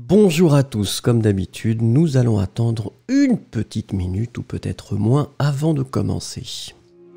Bonjour à tous, comme d'habitude, nous allons attendre une petite minute ou peut-être moins avant de commencer.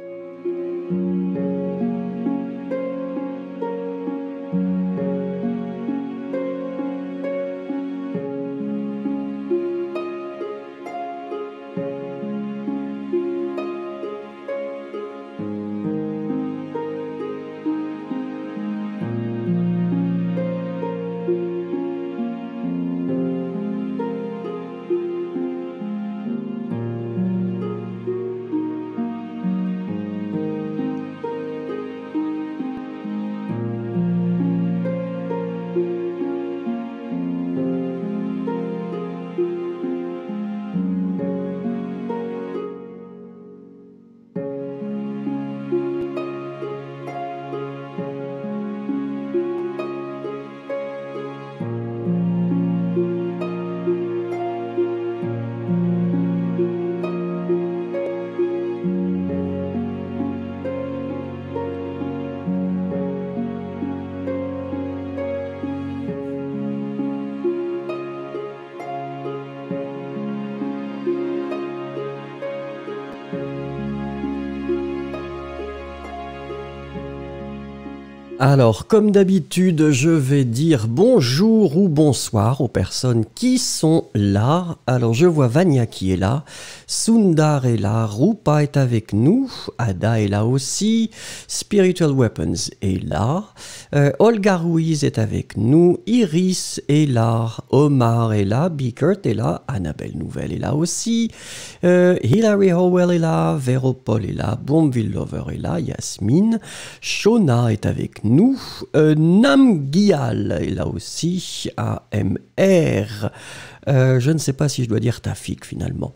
Alors, comme d'habitude, je vais dire bonjour ou bonsoir aux personnes qui sont là. Alors, je vois Vania qui est là, Sundar est là, Rupa est avec nous, Ada est là aussi, Spiritual Weapons est là, Olga Ruiz est avec nous, Iris est là, Omar est là, Bickert est là, Annabelle Nouvelle est là aussi, Hilary Howell est là, Véropol est là, Bombville Lover est là, Yasmine, Shona est avec nous, Namgyal est là aussi, AMR, je ne sais pas si je dois dire Tafik finalement.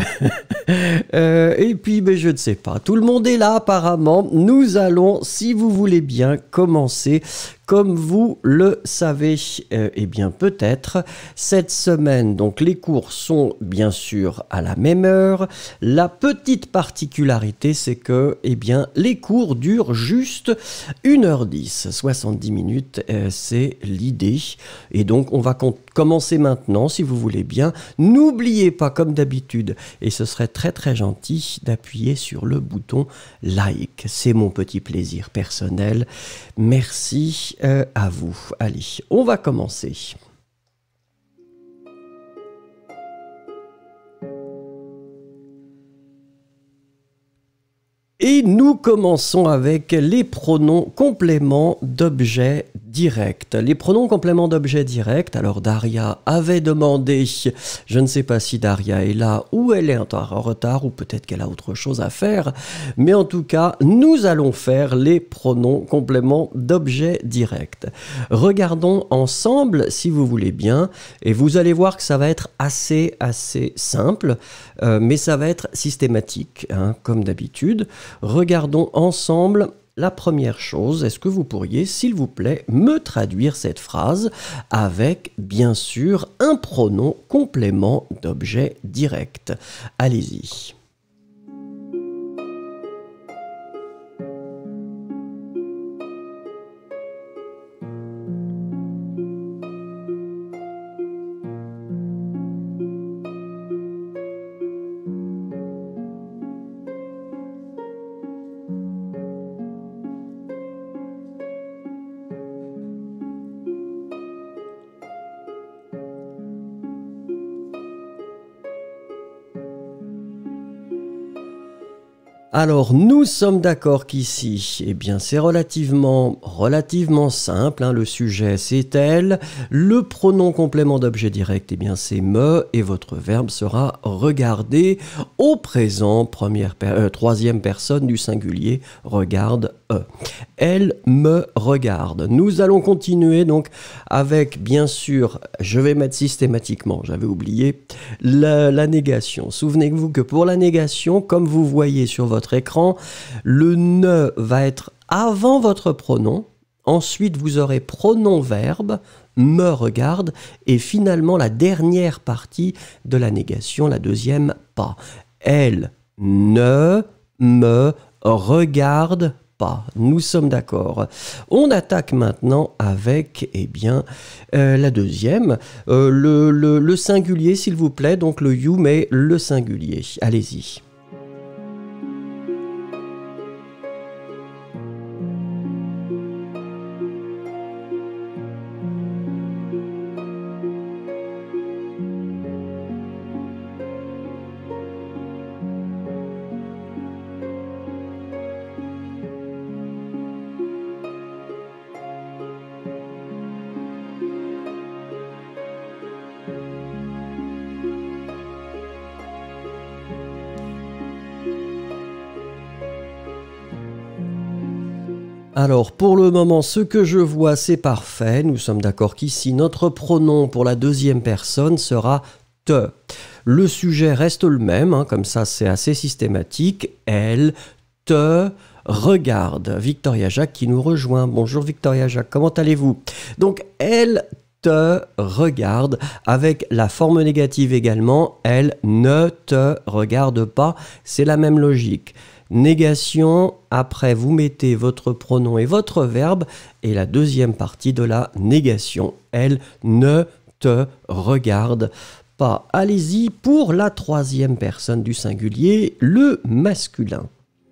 Et puis, je ne sais pas. Tout le monde est là apparemment. Nous allons, si vous voulez bien, commencer. Comme vous le savez, eh bien peut-être, cette semaine, donc les cours sont bien sûr à la même heure. La petite particularité, c'est que eh bien, les cours durent juste 1h10, 70 minutes, c'est l'idée. Et donc, on va commencer maintenant, si vous voulez bien. N'oubliez pas, comme d'habitude, et ce serait très très gentil, d'appuyer sur le bouton like. C'est mon petit plaisir personnel. Merci à vous. Allez, on va commencer. Et nous commençons avec les pronoms compléments d'objet direct. Les pronoms compléments d'objet direct, alors Daria avait demandé, je ne sais pas si Daria est là ou elle est en retard ou peut-être qu'elle a autre chose à faire, mais en tout cas, nous allons faire les pronoms compléments d'objet direct. Regardons ensemble, si vous voulez bien, et vous allez voir que ça va être assez simple, mais ça va être systématique, hein, comme d'habitude. Regardons ensemble la première chose. Est-ce que vous pourriez, s'il vous plaît, me traduire cette phrase avec, bien sûr, un pronom complément d'objet direct? Allez-y. Alors, nous sommes d'accord qu'ici, eh bien, c'est relativement simple, hein, le sujet c'est elle, le pronom complément d'objet direct, eh bien, c'est me, et votre verbe sera regarder au présent, troisième personne du singulier, regarde. Elle me regarde. Nous allons continuer donc avec, bien sûr, je vais mettre systématiquement, j'avais oublié, la négation. Souvenez-vous que pour la négation, comme vous voyez sur votre écran, le ne va être avant votre pronom, ensuite vous aurez pronom-verbe, me regarde, et finalement la dernière partie de la négation, la deuxième pas. Elle ne me regarde pas. Nous sommes d'accord. On attaque maintenant avec, eh bien, la deuxième. Le singulier, s'il vous plaît. Donc le you, mais le singulier. Allez-y. Alors, pour le moment, ce que je vois, c'est parfait. Nous sommes d'accord qu'ici, notre pronom pour la deuxième personne sera te. Le sujet reste le même, hein, comme ça, c'est assez systématique. Elle te regarde. Victoria Jacques qui nous rejoint. Bonjour Victoria Jacques, comment allez-vous? Donc, elle te regarde, avec la forme négative également. Elle ne te regarde pas. C'est la même logique. Négation, après vous mettez votre pronom et votre verbe, et la deuxième partie de la négation. Elle ne te regarde pas. Allez-y pour la troisième personne du singulier, le masculin.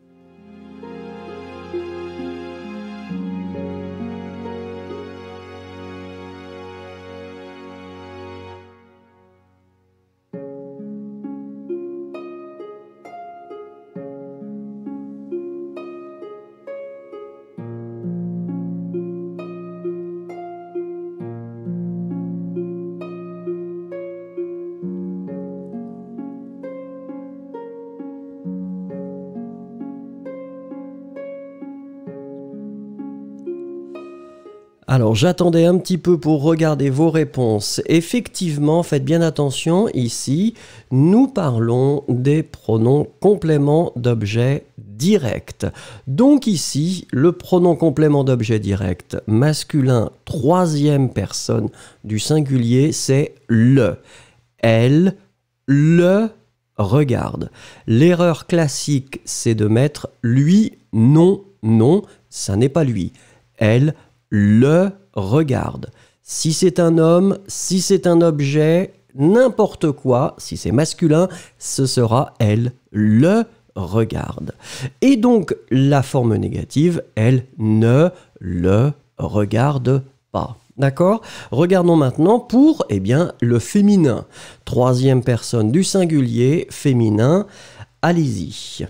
Alors, j'attendais un petit peu pour regarder vos réponses. Effectivement, faites bien attention, ici, nous parlons des pronoms compléments d'objet direct. Donc ici, le pronom complément d'objet direct masculin, troisième personne du singulier, c'est le. Elle, le regarde. L'erreur classique, c'est de mettre lui, non, non, ça n'est pas lui. Elle, le regarde. Si c'est un homme, si c'est un objet, n'importe quoi, si c'est masculin, ce sera elle le regarde. Et donc la forme négative, elle ne le regarde pas. D'accord? Regardons maintenant pour le féminin. Troisième personne du singulier, féminin. Allez-y.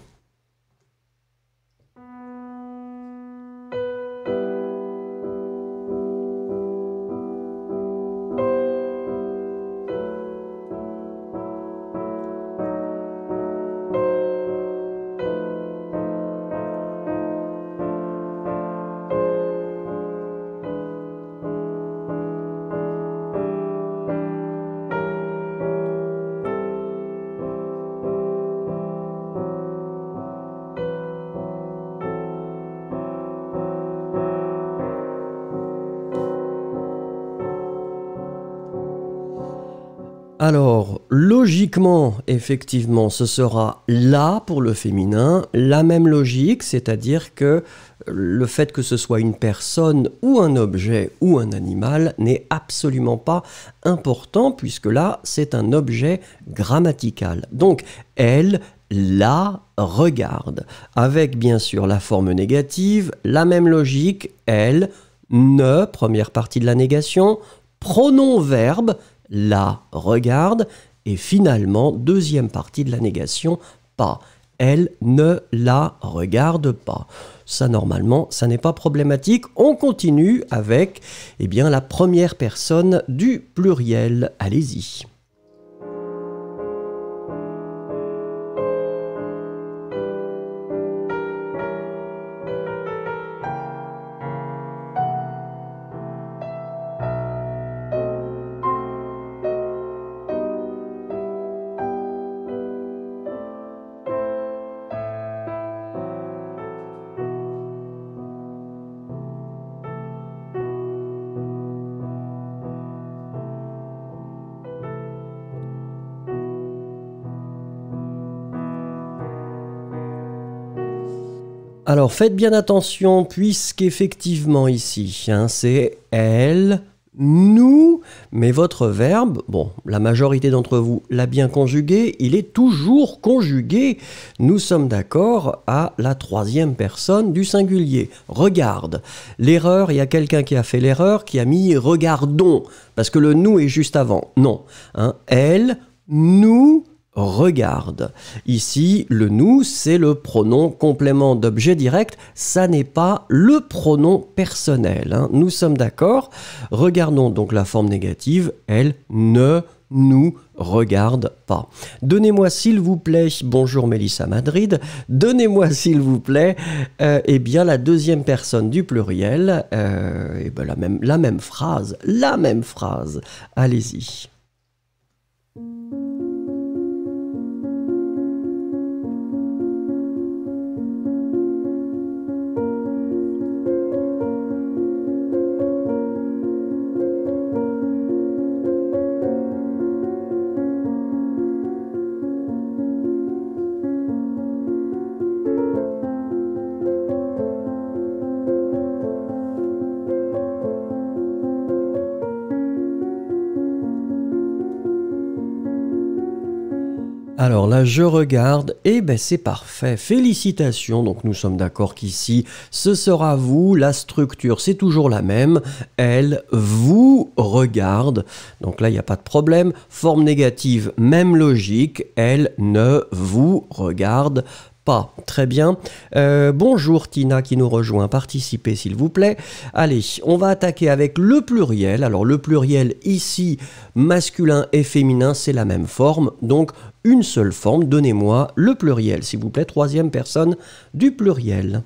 Alors, logiquement, effectivement, ce sera là pour le féminin, la même logique, c'est-à-dire que le fait que ce soit une personne ou un objet ou un animal n'est absolument pas important, puisque là, c'est un objet grammatical. Donc, elle la regarde, avec bien sûr la forme négative, la même logique, elle, ne, première partie de la négation, pronom verbe, la regarde, et finalement, deuxième partie de la négation, pas. Elle ne la regarde pas. Ça, normalement, ça n'est pas problématique. On continue avec la première personne du pluriel. Allez-y. Alors faites bien attention puisqu'effectivement ici, c'est elle, nous, mais votre verbe, bon, la majorité d'entre vous l'a bien conjugué, il est toujours conjugué. Nous sommes d'accord à la troisième personne du singulier. Regarde. L'erreur, il y a quelqu'un qui a fait l'erreur, qui a mis regardons, parce que le nous est juste avant. Non. Elle, nous, regarde. Ici, le nous, c'est le pronom complément d'objet direct. Ça n'est pas le pronom personnel. Nous sommes d'accord. Regardons donc la forme négative. Elle ne nous regarde pas. Donnez-moi s'il vous plaît, bonjour Mélissa Madrid, donnez-moi s'il vous plaît, eh bien la deuxième personne du pluriel, et ben la même phrase, allez-y. Alors là, je regarde, et ben c'est parfait, félicitations. Donc nous sommes d'accord qu'ici, ce sera vous, la structure c'est toujours la même, elle vous regarde. Donc là, il n'y a pas de problème. Forme négative, même logique, elle ne vous regarde pas. Très bien. Bonjour Tina qui nous rejoint. Participez s'il vous plaît. Allez, on va attaquer avec le pluriel. Alors le pluriel ici, masculin et féminin, c'est la même forme. Donc une seule forme. Donnez-moi le pluriel s'il vous plaît. Troisième personne du pluriel.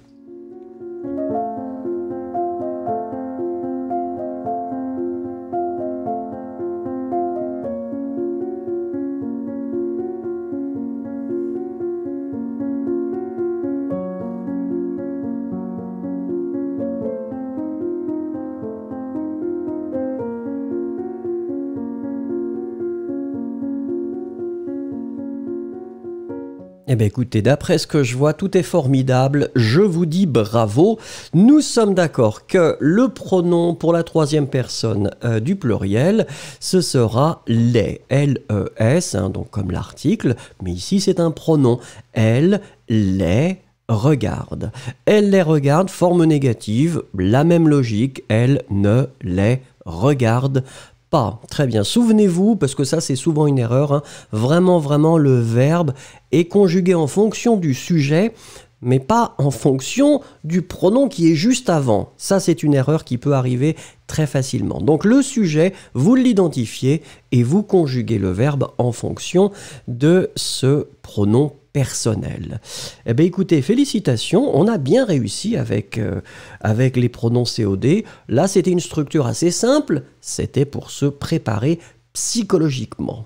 Eh bien écoutez, d'après ce que je vois, tout est formidable. Je vous dis bravo. Nous sommes d'accord que le pronom pour la troisième personne du pluriel, ce sera les, L-E-S, donc comme l'article, mais ici c'est un pronom. Elle, les, regarde. Elle les regarde, forme négative, la même logique, elle ne les regarde pas. Très bien. Souvenez-vous, parce que ça c'est souvent une erreur, vraiment le verbe est conjugué en fonction du sujet, mais pas en fonction du pronom qui est juste avant. Ça c'est une erreur qui peut arriver très facilement. Donc le sujet, vous l'identifiez et vous conjuguez le verbe en fonction de ce pronom personnel. Eh bien écoutez, félicitations, on a bien réussi avec les pronoms COD. Là, c'était une structure assez simple, c'était pour se préparer psychologiquement.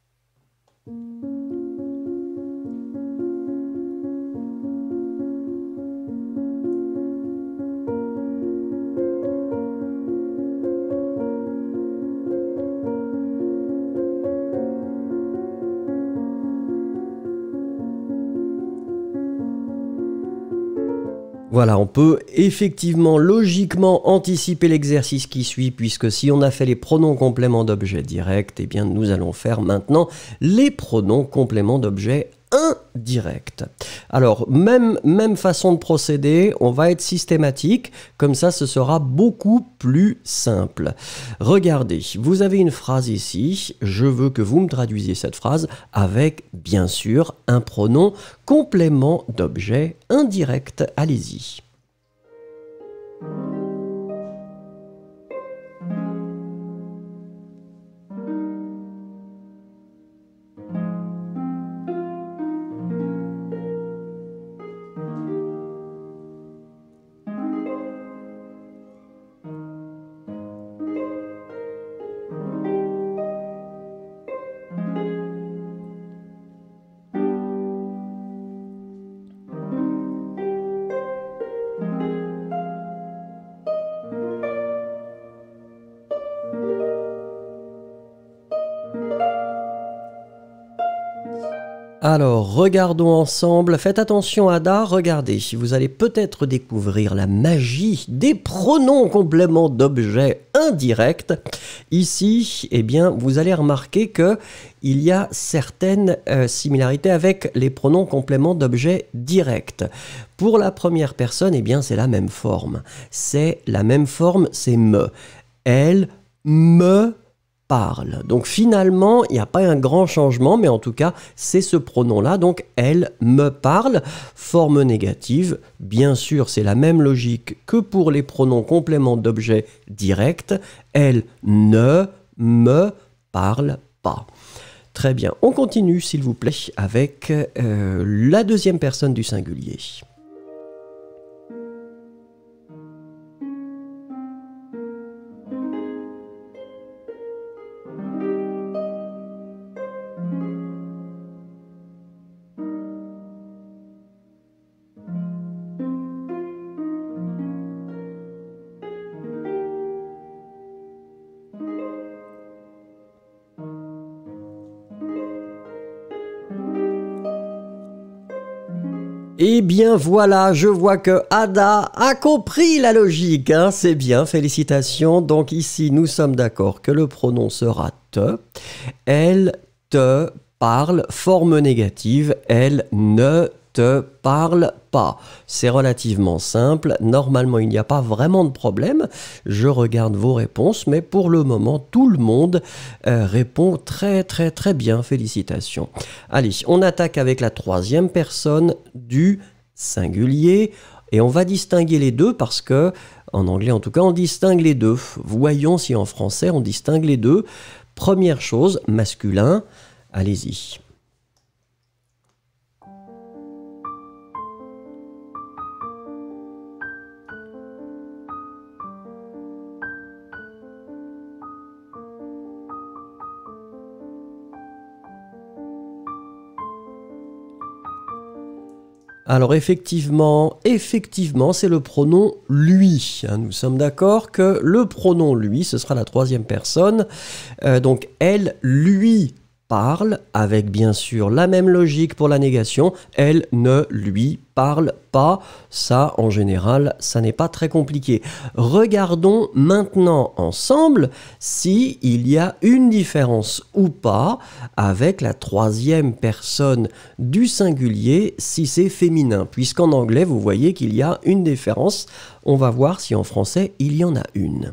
Voilà, on peut effectivement logiquement anticiper l'exercice qui suit, puisque si on a fait les pronoms compléments d'objet direct, eh bien nous allons faire maintenant les pronoms compléments d'objet indirect. Alors, même façon de procéder, on va être systématique, comme ça ce sera beaucoup plus simple. Regardez, vous avez une phrase ici, je veux que vous me traduisiez cette phrase avec, bien sûr, un pronom complément d'objet indirect. Allez-y. Alors, regardons ensemble. Faites attention, Ada, regardez. Vous allez peut-être découvrir la magie des pronoms compléments d'objets indirects. Ici, eh bien, vous allez remarquer que il y a certaines similarités avec les pronoms compléments d'objets directs. Pour la première personne, eh bien, c'est la même forme. C'est la même forme, c'est me. Elle me parle. Donc finalement, il n'y a pas un grand changement, mais en tout cas, c'est ce pronom-là. Donc, elle me parle, forme négative. Bien sûr, c'est la même logique que pour les pronoms compléments d'objet direct. Elle ne me parle pas. Très bien. On continue, s'il vous plaît, avec la deuxième personne du singulier. Eh bien voilà, je vois que Ada a compris la logique, hein, c'est bien, félicitations. Donc ici, nous sommes d'accord que le pronom sera te. Elle te parle, forme négative, elle ne te parle pas. C'est relativement simple, normalement il n'y a pas vraiment de problème. Je regarde vos réponses, mais pour le moment, tout le monde répond très très très bien, félicitations. Allez, on attaque avec la troisième personne du singulier, et on va distinguer les deux parce que, en anglais en tout cas, on distingue les deux. Voyons si en français on distingue les deux. Première chose, masculin, allez-y. Alors effectivement, c'est le pronom lui. Nous sommes d'accord que le pronom lui, ce sera la troisième personne. Donc elle, lui parle, avec bien sûr la même logique pour la négation. Elle ne lui parle pas. Ça, en général, ça n'est pas très compliqué. Regardons maintenant ensemble si il y a une différence ou pas avec la troisième personne du singulier si c'est féminin. Puisqu'en anglais, vous voyez qu'il y a une différence. On va voir si en français, il y en a une.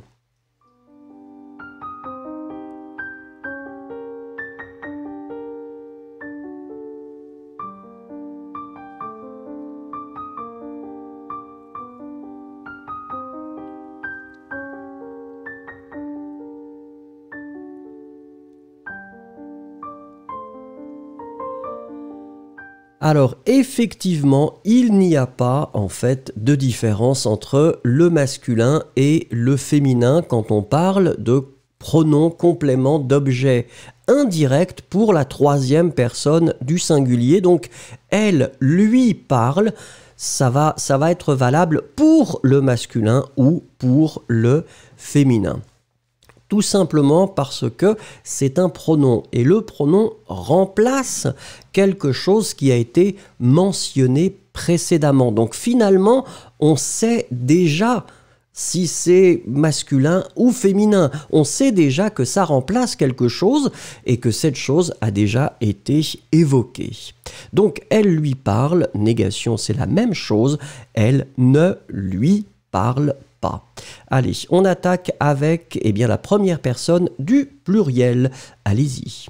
Alors effectivement, il n'y a pas en fait de différence entre le masculin et le féminin quand on parle de pronoms compléments d'objets indirects pour la troisième personne du singulier. Donc elle, lui parle, ça va être valable pour le masculin ou pour le féminin. Tout simplement parce que c'est un pronom et le pronom remplace quelque chose qui a été mentionné précédemment. Donc finalement, on sait déjà si c'est masculin ou féminin. On sait déjà que ça remplace quelque chose et que cette chose a déjà été évoquée. Donc elle lui parle, négation c'est la même chose, elle ne lui parle pas. Allez, on attaque avec la première personne du pluriel. Allez-y.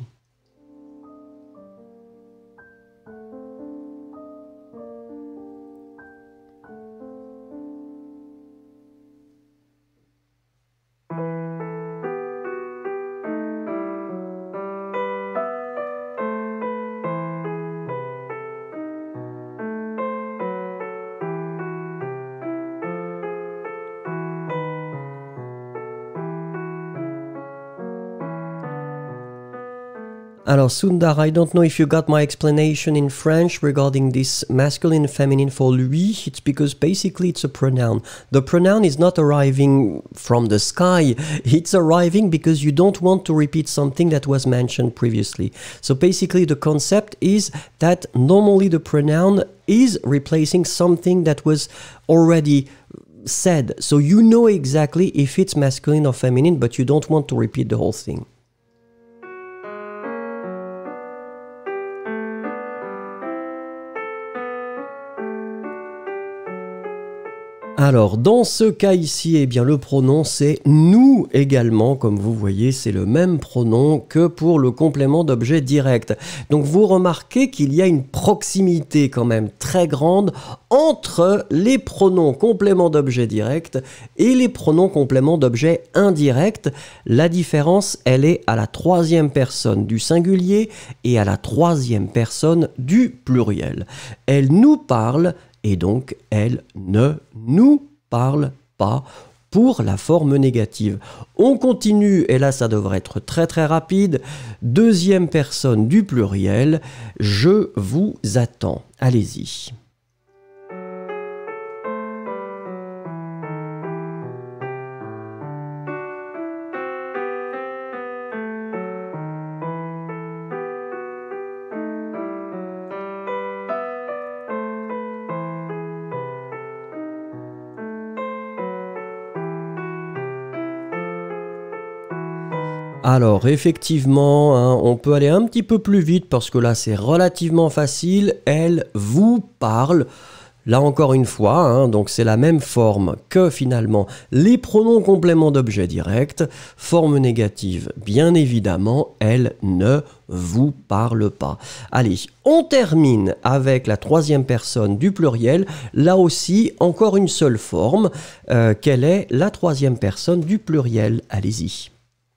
Alors, Sundar, I don't know if you got my explanation in French regarding this masculine and feminine for lui. It's because basically it's a pronoun. The pronoun is not arriving from the sky. It's arriving because you don't want to repeat something that was mentioned previously. So basically the concept is that normally the pronoun is replacing something that was already said. So you know exactly if it's masculine or feminine, but you don't want to repeat the whole thing. Alors, dans ce cas ici, eh bien, le pronom, c'est nous également. Comme vous voyez, c'est le même pronom que pour le complément d'objet direct. Donc, vous remarquez qu'il y a une proximité quand même très grande entre les pronoms compléments d'objet direct et les pronoms compléments d'objet indirect. La différence, elle est à la troisième personne du singulier et à la troisième personne du pluriel. Elle nous parle. Et donc, elle ne nous parle pas pour la forme négative. On continue, et là, ça devrait être très très rapide. Deuxième personne du pluriel, je vous attends. Allez-y. Alors effectivement, hein, on peut aller un petit peu plus vite parce que là c'est relativement facile. Elle vous parle. Là encore une fois, hein, donc c'est la même forme que finalement les pronoms compléments d'objet direct. Forme négative, bien évidemment, elle ne vous parle pas. Allez, on termine avec la troisième personne du pluriel. Là aussi, encore une seule forme. Quelle est la troisième personne du pluriel? Allez-y.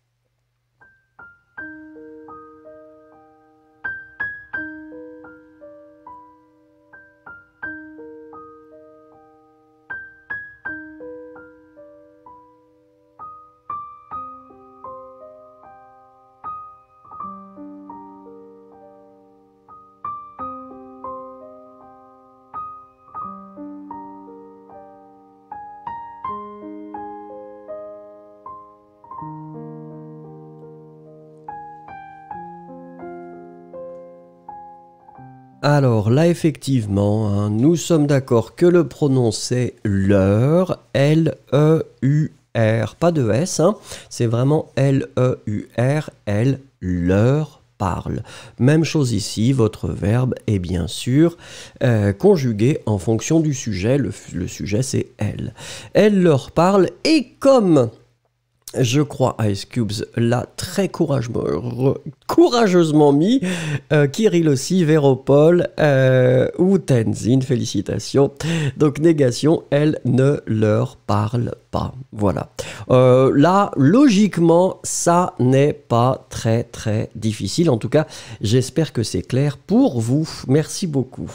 Alors là, effectivement, hein, nous sommes d'accord que le pronom c'est leur, L-E-U-R, pas de S, hein, c'est vraiment L-E-U-R, elle leur parle. Même chose ici, votre verbe est bien sûr conjugué en fonction du sujet, le sujet c'est elle. Elle leur parle et comme... Je crois Ice Cubes l'a très courageusement mis, Kirill aussi, Véropol ou Tenzin, félicitations. Donc négation, elle ne leur parle pas. Voilà. Là, logiquement, ça n'est pas très très difficile. En tout cas, j'espère que c'est clair pour vous. Merci beaucoup.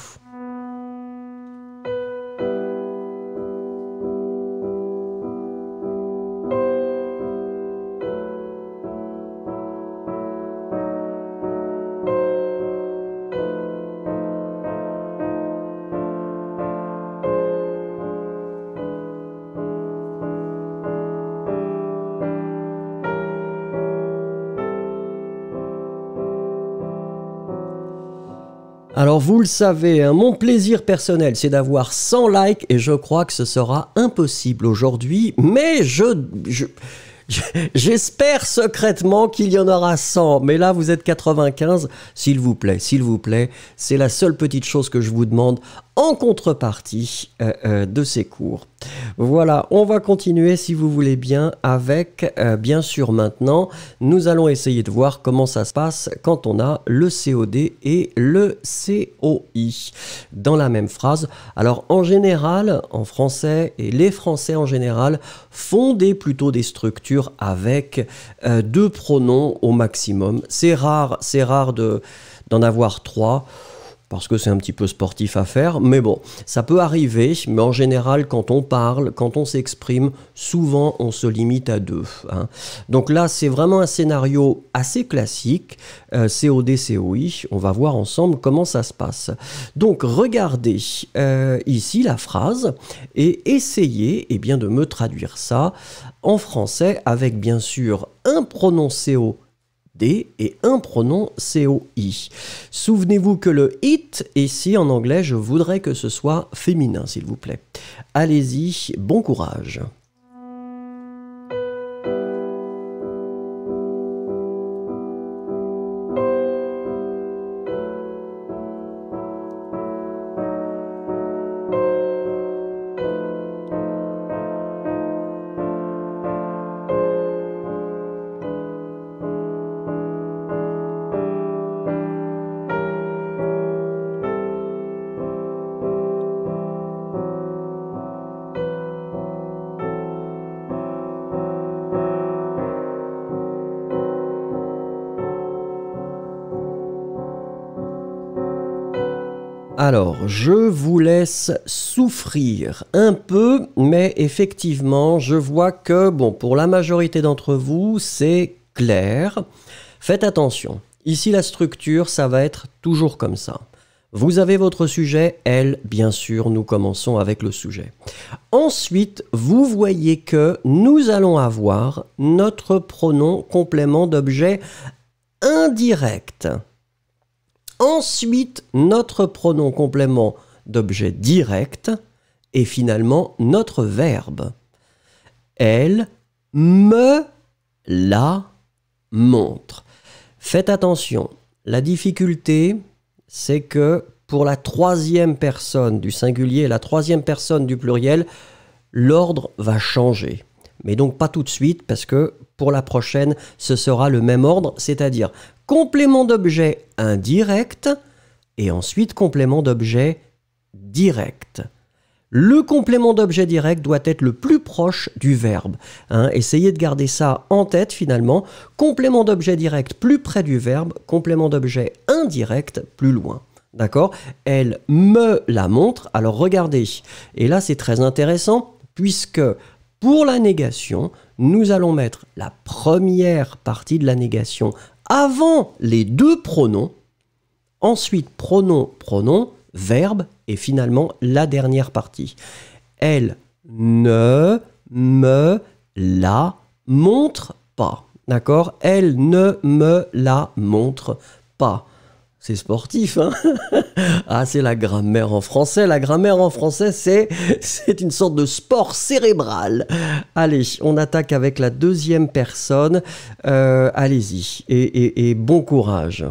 Alors vous le savez, hein, mon plaisir personnel c'est d'avoir 100 likes et je crois que ce sera impossible aujourd'hui, mais j'espère secrètement qu'il y en aura 100, mais là vous êtes 95, s'il vous plaît, c'est la seule petite chose que je vous demande en contrepartie de ces cours. Voilà, on va continuer si vous voulez bien avec, bien sûr maintenant, nous allons essayer de voir comment ça se passe quand on a le COD et le COI dans la même phrase. Alors en général, en français, et les Français en général, font plutôt des structures avec deux pronoms au maximum. C'est rare d'en avoir trois. parce que c'est un petit peu sportif à faire, mais bon, ça peut arriver, mais en général, quand on parle, quand on s'exprime, souvent on se limite à 2. Hein. Donc là, c'est vraiment un scénario assez classique, COD, COI, on va voir ensemble comment ça se passe. Donc regardez ici la phrase et essayez bien, de me traduire ça en français avec bien sûr un pronom COD et un pronom COI. Souvenez-vous que le it, ici en anglais, je voudrais que ce soit féminin, s'il vous plaît. Allez-y, bon courage. Alors, je vous laisse souffrir un peu, mais effectivement, je vois que, bon, pour la majorité d'entre vous, c'est clair. Faites attention. Ici, la structure, ça va être toujours comme ça. Vous avez votre sujet, elle, bien sûr, nous commençons avec le sujet. Ensuite, vous voyez que nous allons avoir notre pronom complément d'objet indirect. Ensuite, notre pronom complément d'objet direct et finalement notre verbe. Elle me la montre. Faites attention, la difficulté, c'est que pour la troisième personne du singulier et la troisième personne du pluriel, l'ordre va changer. Mais donc pas tout de suite parce que pour la prochaine, ce sera le même ordre, c'est-à-dire complément d'objet indirect et ensuite complément d'objet direct. Le complément d'objet direct doit être le plus proche du verbe. Hein, essayez de garder ça en tête finalement. Complément d'objet direct plus près du verbe, complément d'objet indirect plus loin. D'accord? Elle me la montre. Alors regardez, et là c'est très intéressant puisque pour la négation, nous allons mettre la première partie de la négation avant les deux pronoms, ensuite pronom, pronom, verbe, et finalement la dernière partie. Elle ne me la montre pas. D'accord? Elle ne me la montre pas. C'est sportif, hein? Ah, c'est la grammaire en français. La grammaire en français, c'est une sorte de sport cérébral. Allez, on attaque avec la deuxième personne. Allez-y et bon courage.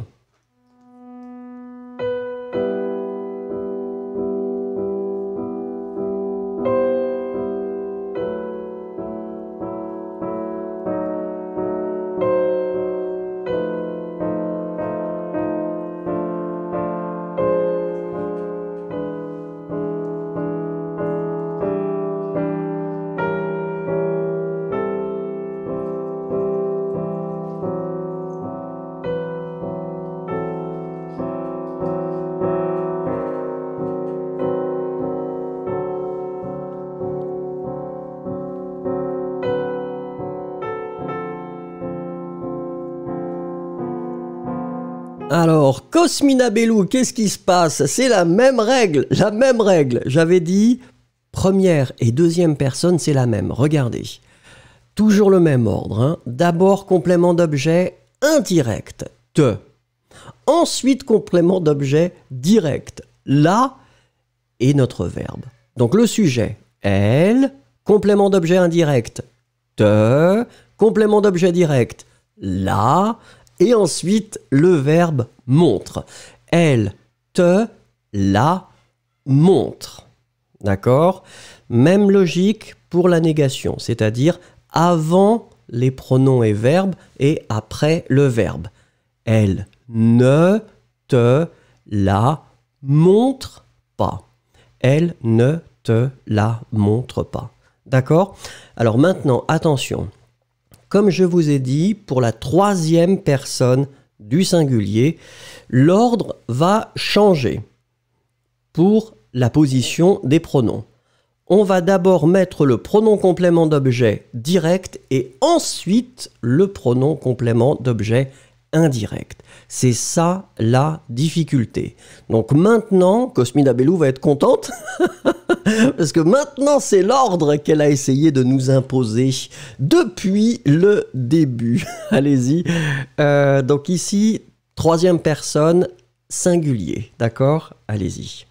Alors, Cosmina Bellou, qu'est-ce qui se passe? C'est la même règle, la même règle. J'avais dit, première et deuxième personne, c'est la même. Regardez, toujours le même ordre. Hein. D'abord, complément d'objet indirect, te. Ensuite, complément d'objet direct, la et notre verbe. Donc, le sujet, elle, complément d'objet indirect, te, complément d'objet direct, la, et ensuite, le verbe montre. Elle te la montre. D'accord? Même logique pour la négation, c'est-à-dire avant les pronoms et verbes et après le verbe. Elle ne te la montre pas. Elle ne te la montre pas. D'accord? Alors maintenant, attention. Comme je vous ai dit, pour la troisième personne du singulier, l'ordre va changer. pour la position des pronoms. On va d'abord mettre le pronom complément d'objet direct et ensuite le pronom complément d'objet indirect. C'est ça la difficulté. Donc maintenant, Cosmina Bellou va être contente parce que maintenant c'est l'ordre qu'elle a essayé de nous imposer depuis le début. Allez-y. Donc ici, troisième personne singulier. D'accord? Allez-y.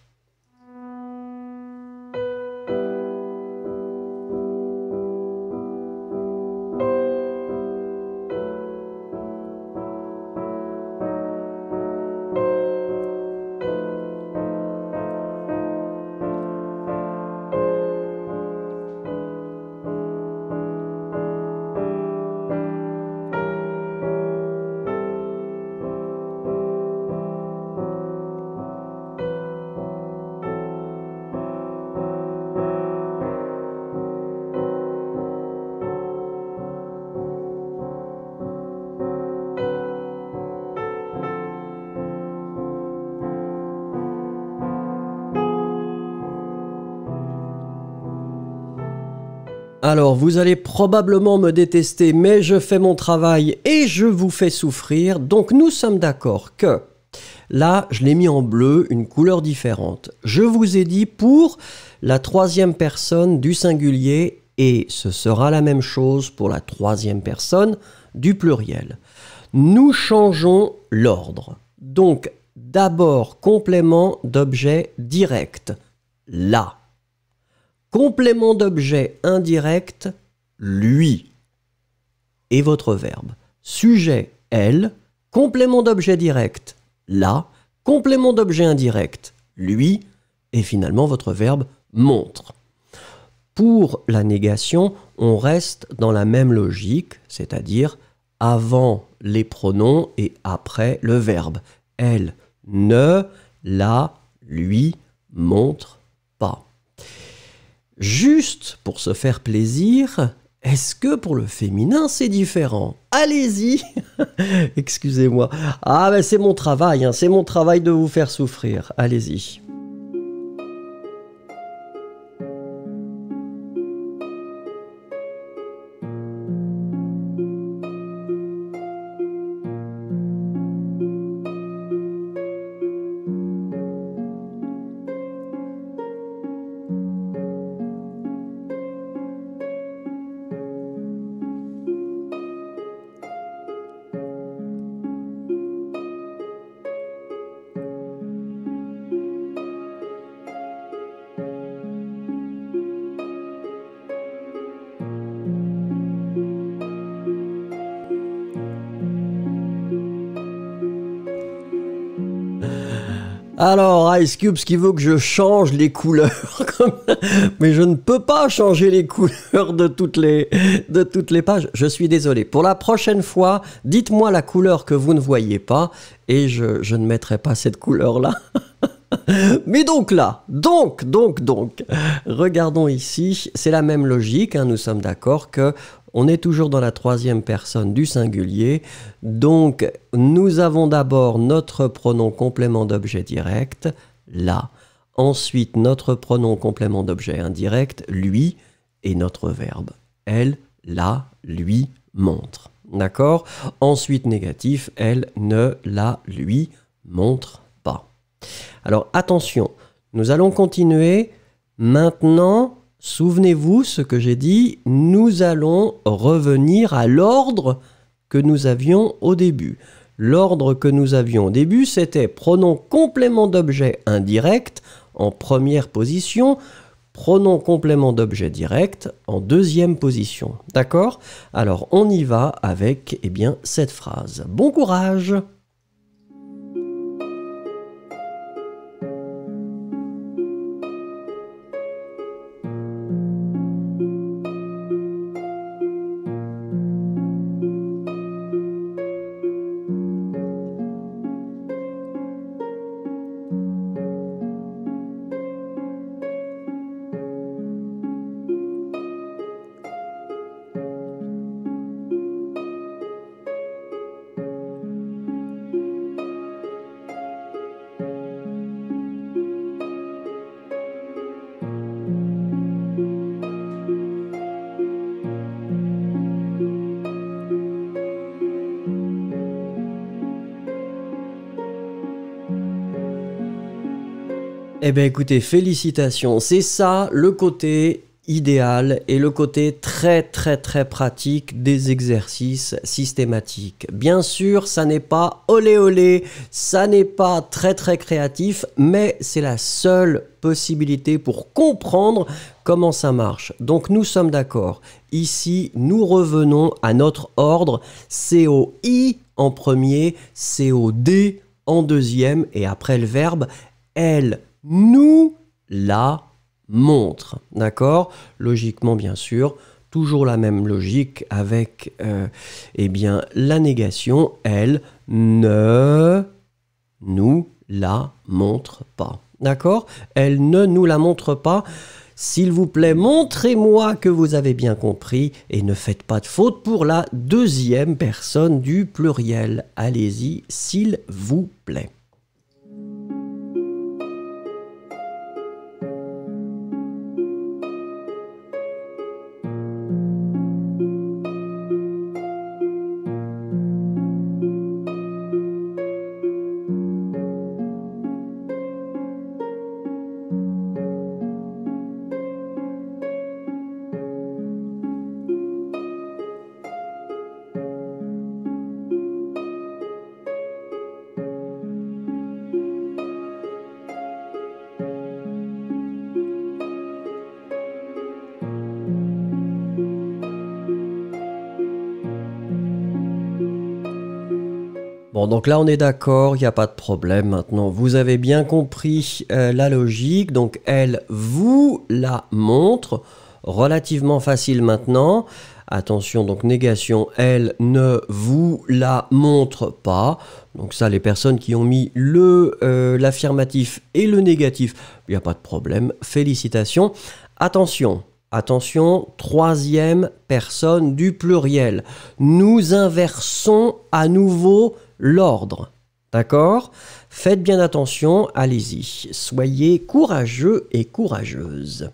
Alors, vous allez probablement me détester, mais je fais mon travail et je vous fais souffrir. Donc, nous sommes d'accord que là, je l'ai mis en bleu, une couleur différente. Je vous ai dit pour la troisième personne du singulier et ce sera la même chose pour la troisième personne du pluriel. Nous changeons l'ordre. Donc, d'abord, complément d'objet direct. Là. Complément d'objet indirect, lui, et votre verbe. Sujet, elle. Complément d'objet direct, là. Complément d'objet indirect, lui. Et finalement, votre verbe montre. Pour la négation, on reste dans la même logique, c'est-à-dire avant les pronoms et après le verbe. Elle ne, la, lui, montre pas. Juste pour se faire plaisir, est-ce que pour le féminin c'est différent? Allez-y. Excusez-moi. Ah ben c'est mon travail, hein. C'est mon travail de vous faire souffrir. Allez-y. Alors, Ice Cube, ce qui veut que je change les couleurs, mais je ne peux pas changer les couleurs de toutes les pages. Je suis désolé. Pour la prochaine fois, dites-moi la couleur que vous ne voyez pas et je ne mettrai pas cette couleur-là. Mais donc là, regardons ici, c'est la même logique, hein, nous sommes d'accord que on est toujours dans la troisième personne du singulier, donc nous avons d'abord notre pronom complément d'objet direct, là. Ensuite, notre pronom complément d'objet indirect, lui, et notre verbe, elle, la, lui, montre. D'accord? Ensuite, négatif, elle, ne, la, lui, montre pas. Alors attention, nous allons continuer. Maintenant, souvenez-vous ce que j'ai dit, nous allons revenir à l'ordre que nous avions au début. L'ordre que nous avions au début, c'était pronom complément d'objet indirect en première position, pronom complément d'objet direct en deuxième position. D'accord? Alors on y va avec cette phrase. Bon courage! Eh bien écoutez, félicitations, c'est ça le côté idéal et le côté très pratique des exercices systématiques. Bien sûr, ça n'est pas olé olé, ça n'est pas très créatif, mais c'est la seule possibilité pour comprendre comment ça marche. Donc nous sommes d'accord. Ici, nous revenons à notre ordre COI en premier, COD en deuxième et après le verbe, elle nous la montre, d'accord? Logiquement, bien sûr, toujours la même logique avec eh bien, la négation. Elle ne nous la montre pas, d'accord? Elle ne nous la montre pas. S'il vous plaît, montrez-moi que vous avez bien compris et ne faites pas de faute pour la deuxième personne du pluriel. Allez-y, s'il vous plaît. Bon, donc là, on est d'accord, il n'y a pas de problème maintenant. Vous avez bien compris la logique. Donc, elle vous la montre. Relativement facile maintenant. Attention, donc négation, elle ne vous la montre pas. Donc ça, les personnes qui ont mis l'affirmatif et le négatif, il n'y a pas de problème. Félicitations. Attention. Attention, troisième personne du pluriel. Nous inversons à nouveau l'ordre. D'accord? Faites bien attention, allez-y. Soyez courageux et courageuses.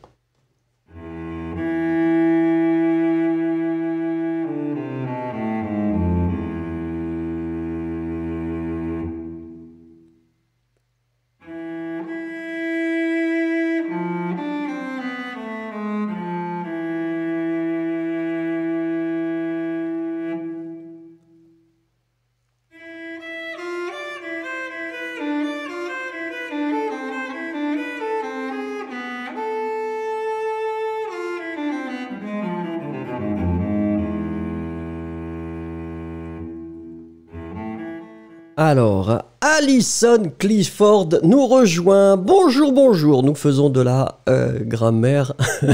Alors, Alison Clifford nous rejoint. Bonjour, bonjour. Nous faisons de la grammaire.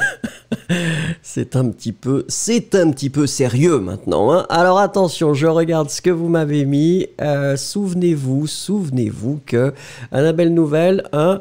C'est un petit peu sérieux maintenant, hein. Alors attention, je regarde ce que vous m'avez mis. Souvenez-vous que Annabelle Nouvelle, hein,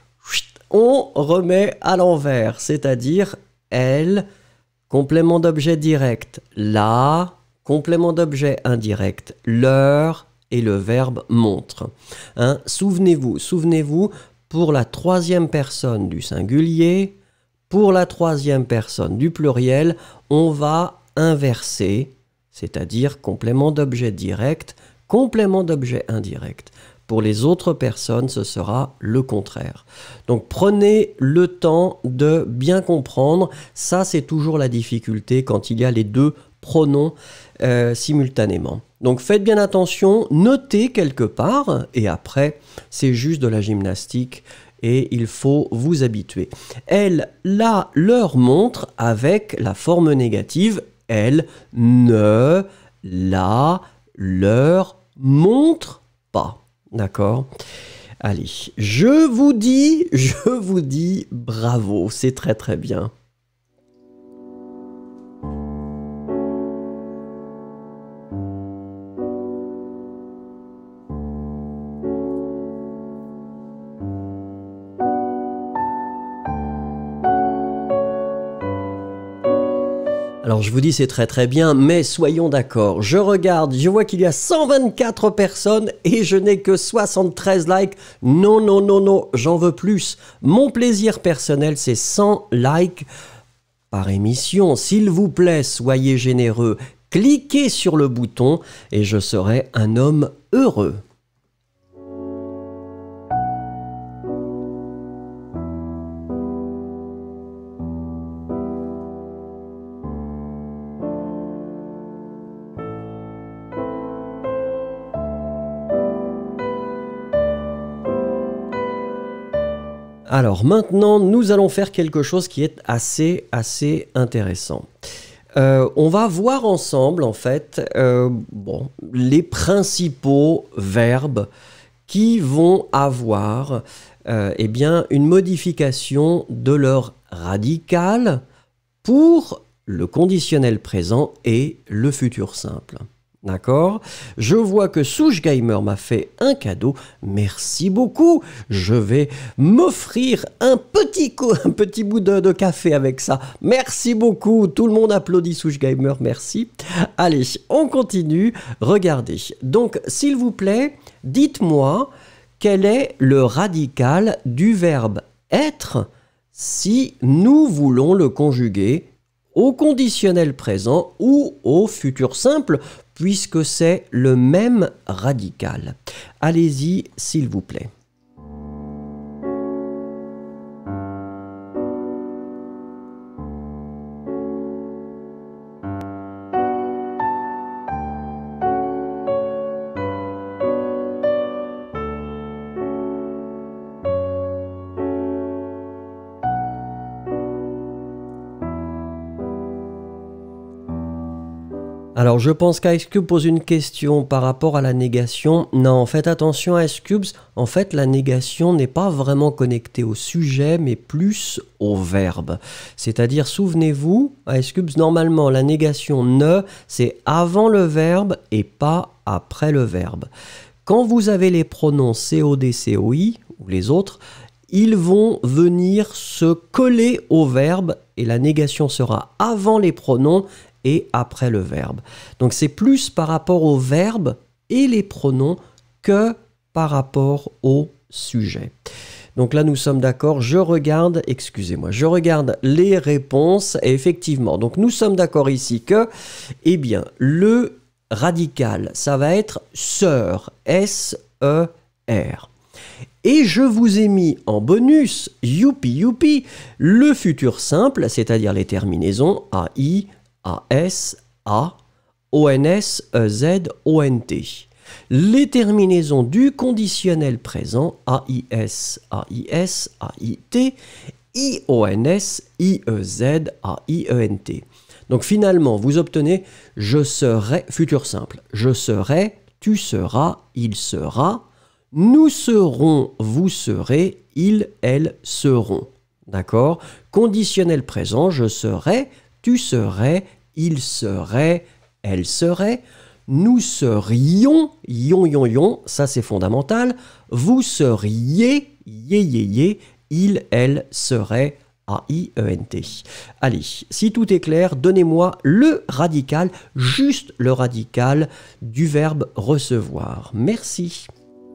on remet à l'envers, c'est-à-dire elle, complément d'objet direct, la, complément d'objet indirect, leur, et le verbe montre. Hein? Souvenez-vous, pour la troisième personne du singulier, pour la troisième personne du pluriel, on va inverser, c'est-à-dire complément d'objet direct, complément d'objet indirect. Pour les autres personnes, ce sera le contraire. Donc prenez le temps de bien comprendre. Ça, c'est toujours la difficulté quand il y a les deux pronoms simultanément. Donc faites bien attention, notez quelque part, et après, c'est juste de la gymnastique, et il faut vous habituer. Elle, la, leur montre avec la forme négative, elle ne, la, leur montre pas. D'accord? Allez, je vous dis bravo, c'est très bien. Alors je vous dis c'est très bien, mais soyons d'accord. Je regarde, je vois qu'il y a 124 personnes et je n'ai que 73 likes. Non, j'en veux plus. Mon plaisir personnel, c'est 100 likes par émission. S'il vous plaît, soyez généreux. Cliquez sur le bouton et je serai un homme heureux. Alors maintenant, nous allons faire quelque chose qui est assez intéressant. On va voir ensemble, en fait, les principaux verbes qui vont avoir eh bien, une modification de leur radical pour le conditionnel présent et le futur simple. D'accord? Je vois que Souche Gamer m'a fait un cadeau. Merci beaucoup. Je vais m'offrir un petit bout de café avec ça. Merci beaucoup. Tout le monde applaudit Souche Gamer. Merci. Allez, on continue. Regardez. Donc, s'il vous plaît, dites-moi quel est le radical du verbe être si nous voulons le conjuguer au conditionnel présent ou au futur simple, puisque c'est le même radical. Allez-y, s'il vous plaît. Alors, je pense qu'Icecube pose une question par rapport à la négation. Non, faites attention à Icecubes. En fait, la négation n'est pas vraiment connectée au sujet, mais plus au verbe. C'est-à-dire, souvenez-vous, à Icecubes, normalement, la négation ne, c'est avant le verbe et pas après le verbe. Quand vous avez les pronoms COD, COI, ou les autres, ils vont venir se coller au verbe et la négation sera avant les pronoms et après le verbe. Donc c'est plus par rapport au verbe et les pronoms que par rapport au sujet. Donc là nous sommes d'accord, je regarde les réponses et effectivement, donc nous sommes d'accord ici que, eh bien, le radical, ça va être sœur, S-E-R. Et je vous ai mis en bonus, youpi, le futur simple, c'est-à-dire les terminaisons AI, AS, A, ONS, EZ, ONT. Les terminaisons du conditionnel présent, AIS, AIS, AIT, IONS, IEZ, AIENT. Donc finalement, vous obtenez je serai, futur simple, je serai, tu seras, il sera, nous serons, vous serez, ils, elles seront. D'accord? Conditionnel présent, je serai, tu serais, il serait, elle serait, nous serions, yon, ça c'est fondamental, vous seriez, yé, il, elle serait, A-I-E-N-T. Allez, si tout est clair, donnez-moi le radical, juste le radical du verbe recevoir. Merci.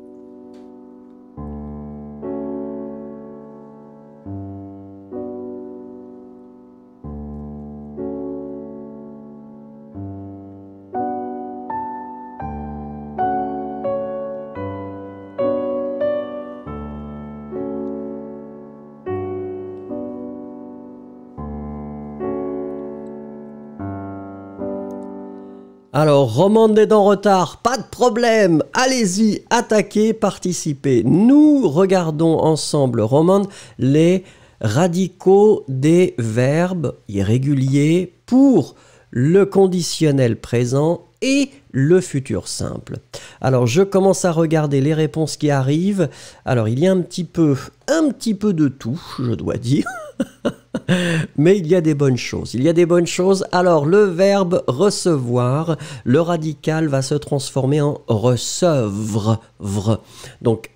Alors, Romande est en retard, pas de problème, allez-y, attaquez, participez. Nous regardons ensemble, Romande, les radicaux des verbes irréguliers pour le conditionnel présent et le futur simple. Alors, je commence à regarder les réponses qui arrivent. Alors, il y a un petit peu de tout, je dois dire. Mais il y a des bonnes choses. Alors, le verbe recevoir, le radical va se transformer en recevre. Donc,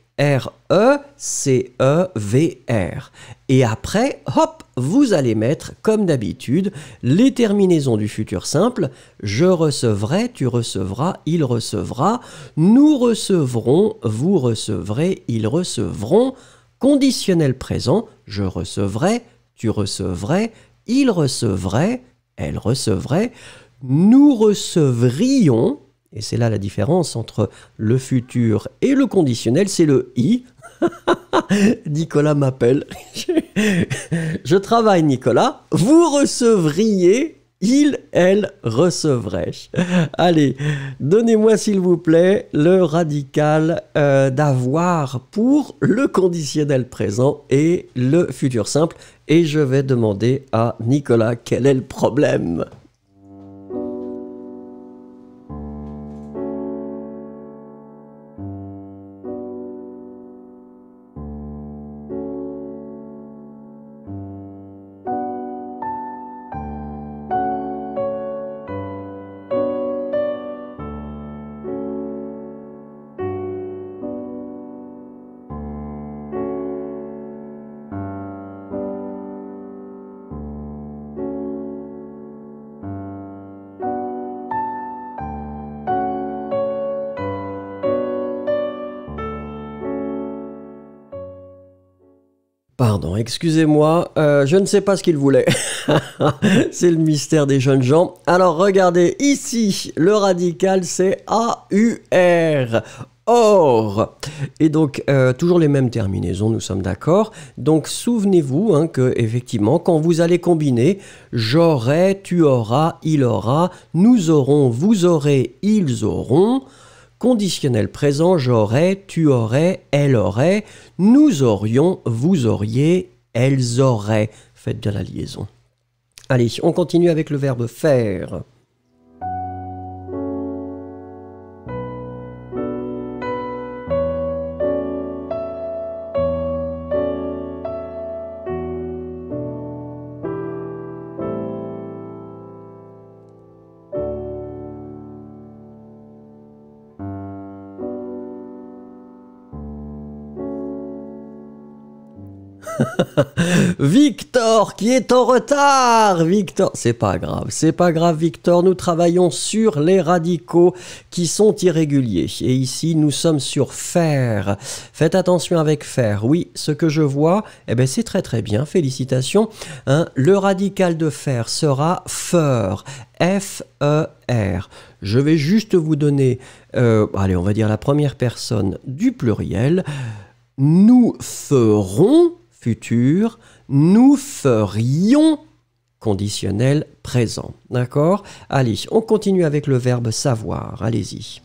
R-E-C-E-V-R. Et après, hop, vous allez mettre, comme d'habitude, les terminaisons du futur simple. Je recevrai, tu recevras, il recevra. Nous recevrons, vous recevrez, ils recevront. Conditionnel présent, je recevrai, tu recevrais, il recevrait, elle recevrait, nous recevrions, et c'est là la différence entre le futur et le conditionnel, c'est le i. Nicolas m'appelle. Je travaille, Nicolas. Vous recevriez, il, elle recevrait. Allez, donnez-moi s'il vous plaît le radical d'avoir pour le conditionnel présent et le futur simple. Et je vais demander à Nicolas quel est le problème. Pardon, excusez-moi, je ne sais pas ce qu'il voulait. C'est le mystère des jeunes gens. Alors regardez, ici, le radical c'est AUR. Or, et donc toujours les mêmes terminaisons, nous sommes d'accord. Donc souvenez-vous que effectivement, quand vous allez combiner j'aurai, tu auras, il aura, nous aurons, vous aurez, ils auront. Conditionnel présent, j'aurais, tu aurais, elle aurait, nous aurions, vous auriez, elles auraient. Faites bien la liaison. Allez, on continue avec le verbe faire. Victor qui est en retard. Victor, c'est pas grave Victor, nous travaillons sur les radicaux qui sont irréguliers et ici nous sommes sur faire. Faites attention avec faire, oui, ce que je vois, c'est très bien, félicitations. Le radical de faire sera faire, F-E-R. Je vais juste vous donner, allez, on va dire la première personne du pluriel. Nous ferons futur, nous ferions conditionnel présent. D'accord? Allez, on continue avec le verbe savoir. Allez-y.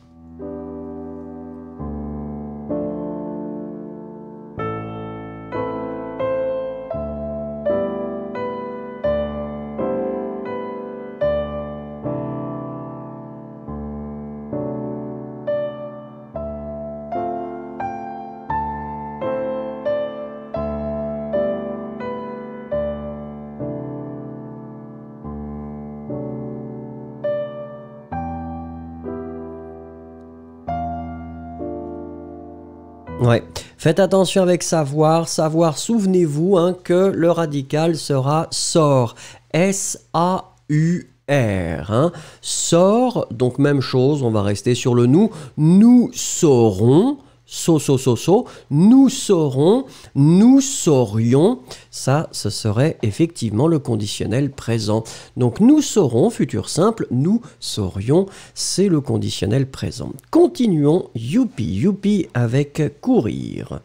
Ouais. Faites attention avec savoir. Savoir, souvenez-vous que le radical sera sort. S-A-U-R. Sort, donc même chose, on va rester sur le nous. Nous saurons. Nous saurons, nous saurions, ça, ce serait effectivement le conditionnel présent. Donc nous saurons, futur simple, nous saurions, c'est le conditionnel présent. Continuons, youpi, youpi avec courir.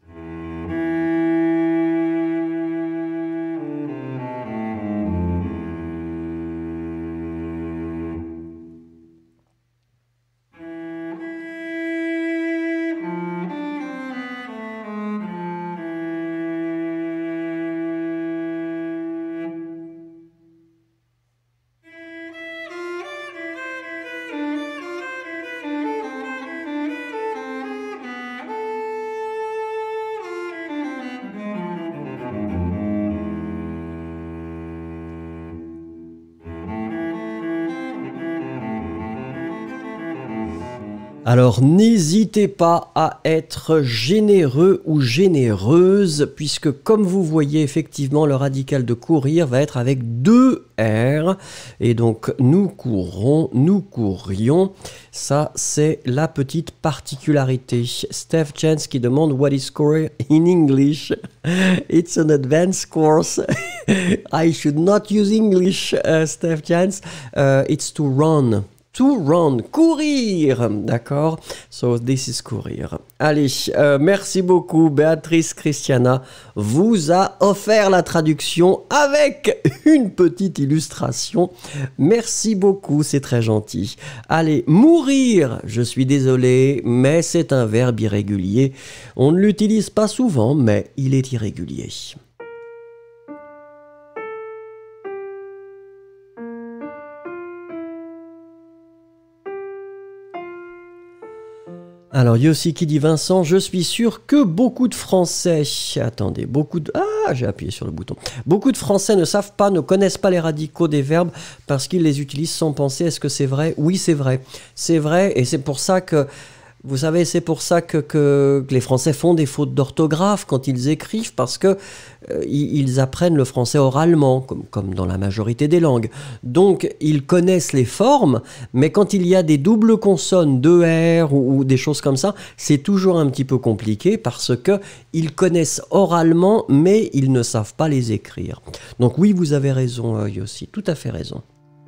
Alors n'hésitez pas à être généreux ou généreuse, puisque comme vous voyez effectivement le radical de courir va être avec deux R, et donc nous courrons, nous courrions, ça c'est la petite particularité. Steph Chance qui demande What is courir in English? It's an advanced course. I should not use English, Steph Chance. It's to run. To run, courir, d'accord? So this is courir. Allez, merci beaucoup. Béatrice Christiana vous a offert la traduction avec une petite illustration. Merci beaucoup, c'est très gentil. Allez, mourir, je suis désolé, mais c'est un verbe irrégulier. On ne l'utilise pas souvent, mais il est irrégulier. Alors, Yossi qui dit Vincent, je suis sûr que beaucoup de Français... Attendez, Ah, j'ai appuyé sur le bouton. Beaucoup de Français ne savent pas, ne connaissent pas les radicaux des verbes parce qu'ils les utilisent sans penser. Est-ce que c'est vrai? Oui, c'est vrai. C'est vrai et c'est pour ça que... Vous savez, c'est pour ça que les Français font des fautes d'orthographe quand ils écrivent, parce que ils apprennent le français oralement, comme dans la majorité des langues. Donc, ils connaissent les formes, mais quand il y a des doubles consonnes, deux R ou des choses comme ça, c'est toujours un petit peu compliqué parce que ils connaissent oralement, mais ils ne savent pas les écrire. Donc oui, vous avez raison, Yossi, tout à fait raison.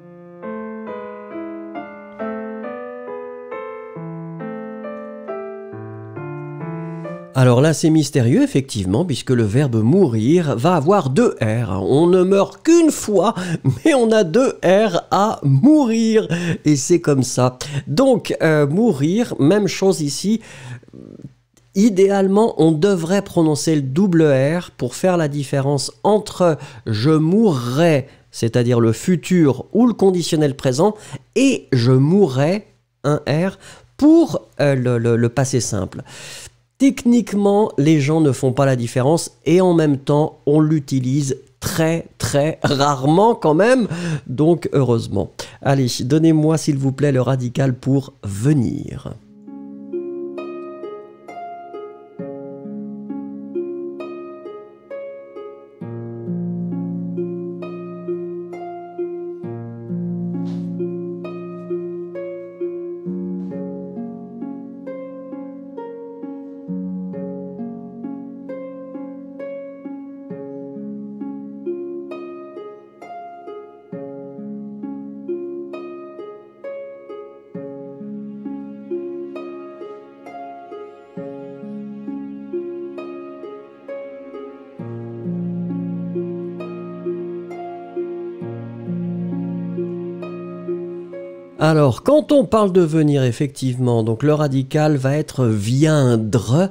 Alors là, c'est mystérieux, effectivement, puisque le verbe mourir va avoir deux R. On ne meurt qu'une fois, mais on a deux R à mourir. Et c'est comme ça. Donc, mourir, même chose ici. Idéalement, on devrait prononcer le double R pour faire la différence entre je mourrai, c'est-à-dire le futur ou le conditionnel présent, et je mourrai, un R, pour le passé simple. Techniquement, les gens ne font pas la différence et en même temps, on l'utilise très très rarement quand même, donc heureusement. Allez, donnez-moi s'il vous plaît le radical pour venir. Alors, quand on parle de venir, effectivement, donc le radical va être viendre,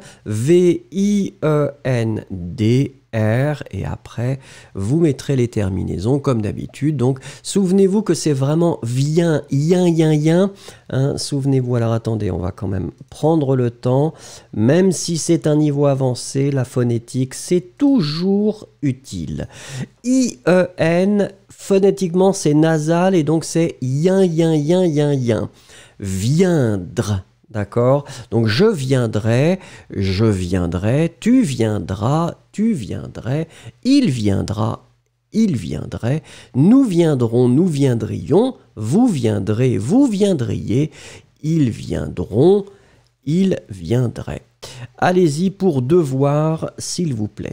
V-I-E-N-D-R, et après, vous mettrez les terminaisons comme d'habitude. Donc, souvenez-vous que c'est vraiment vient, yin. Hein, souvenez-vous, alors attendez, on va quand même prendre le temps. Même si c'est un niveau avancé, la phonétique, c'est toujours utile. I-E-N, phonétiquement, c'est nasal et donc c'est yin. Viendre, d'accord? Donc je viendrai, tu viendras, tu viendrais, il viendrait, nous viendrons, nous viendrions, vous viendrez, vous viendriez, ils viendront, ils viendraient. Allez-y pour devoir, s'il vous plaît.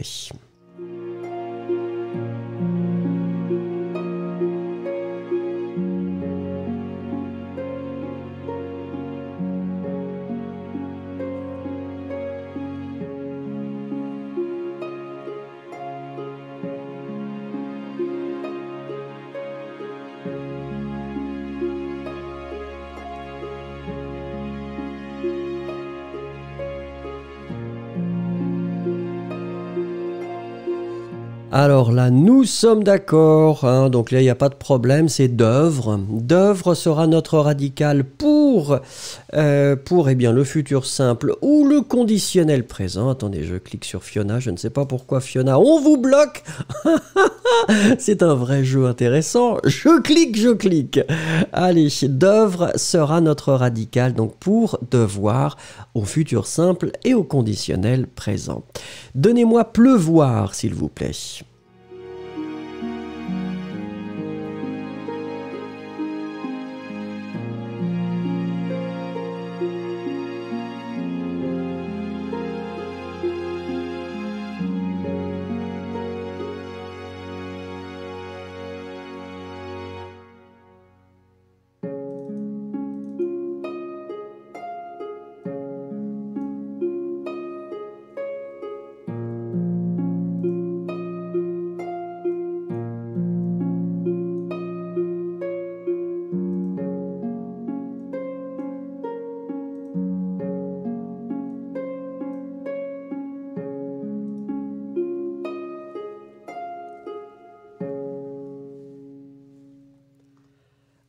Alors là, nous sommes d'accord, hein, donc là, il n'y a pas de problème, c'est d'œuvre. D'œuvre sera notre radical pour eh bien, le futur simple ou le conditionnel présent. Attendez, je clique sur Fiona, je ne sais pas pourquoi Fiona, on vous bloque. C'est un vrai jeu intéressant. Je clique. Allez, d'œuvre sera notre radical, donc pour devoir au futur simple et au conditionnel présent. Donnez-moi pleuvoir, s'il vous plaît.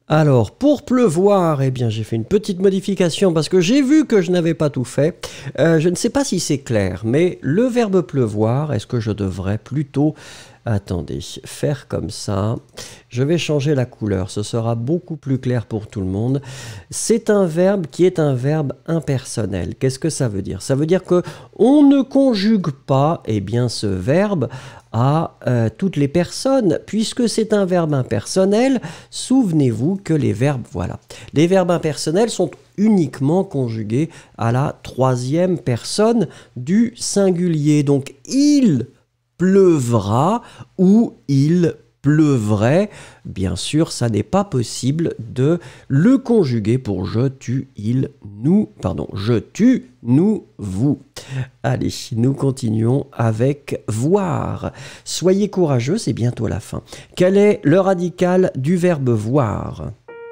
Alors, pour pleuvoir, eh bien, j'ai fait une petite modification parce que j'ai vu que je n'avais pas tout fait. Je ne sais pas si c'est clair, mais le verbe pleuvoir, est-ce que je devrais plutôt... Attendez, faire comme ça. Je vais changer la couleur, ce sera beaucoup plus clair pour tout le monde. C'est un verbe qui est un verbe impersonnel. Qu'est-ce que ça veut dire? Ça veut dire que on ne conjugue pas, eh bien, ce verbe à toutes les personnes, puisque c'est un verbe impersonnel. Souvenez-vous que les verbes, voilà, les verbes impersonnels sont uniquement conjugués à la troisième personne du singulier. Donc, il pleuvra ou il pleuvrait. Bien sûr, ça n'est pas possible de le conjuguer pour je, tu, il, nous, pardon, je, tu, nous, vous. Allez, nous continuons avec voir. Soyez courageux, c'est bientôt la fin. Quel est le radical du verbe voir ?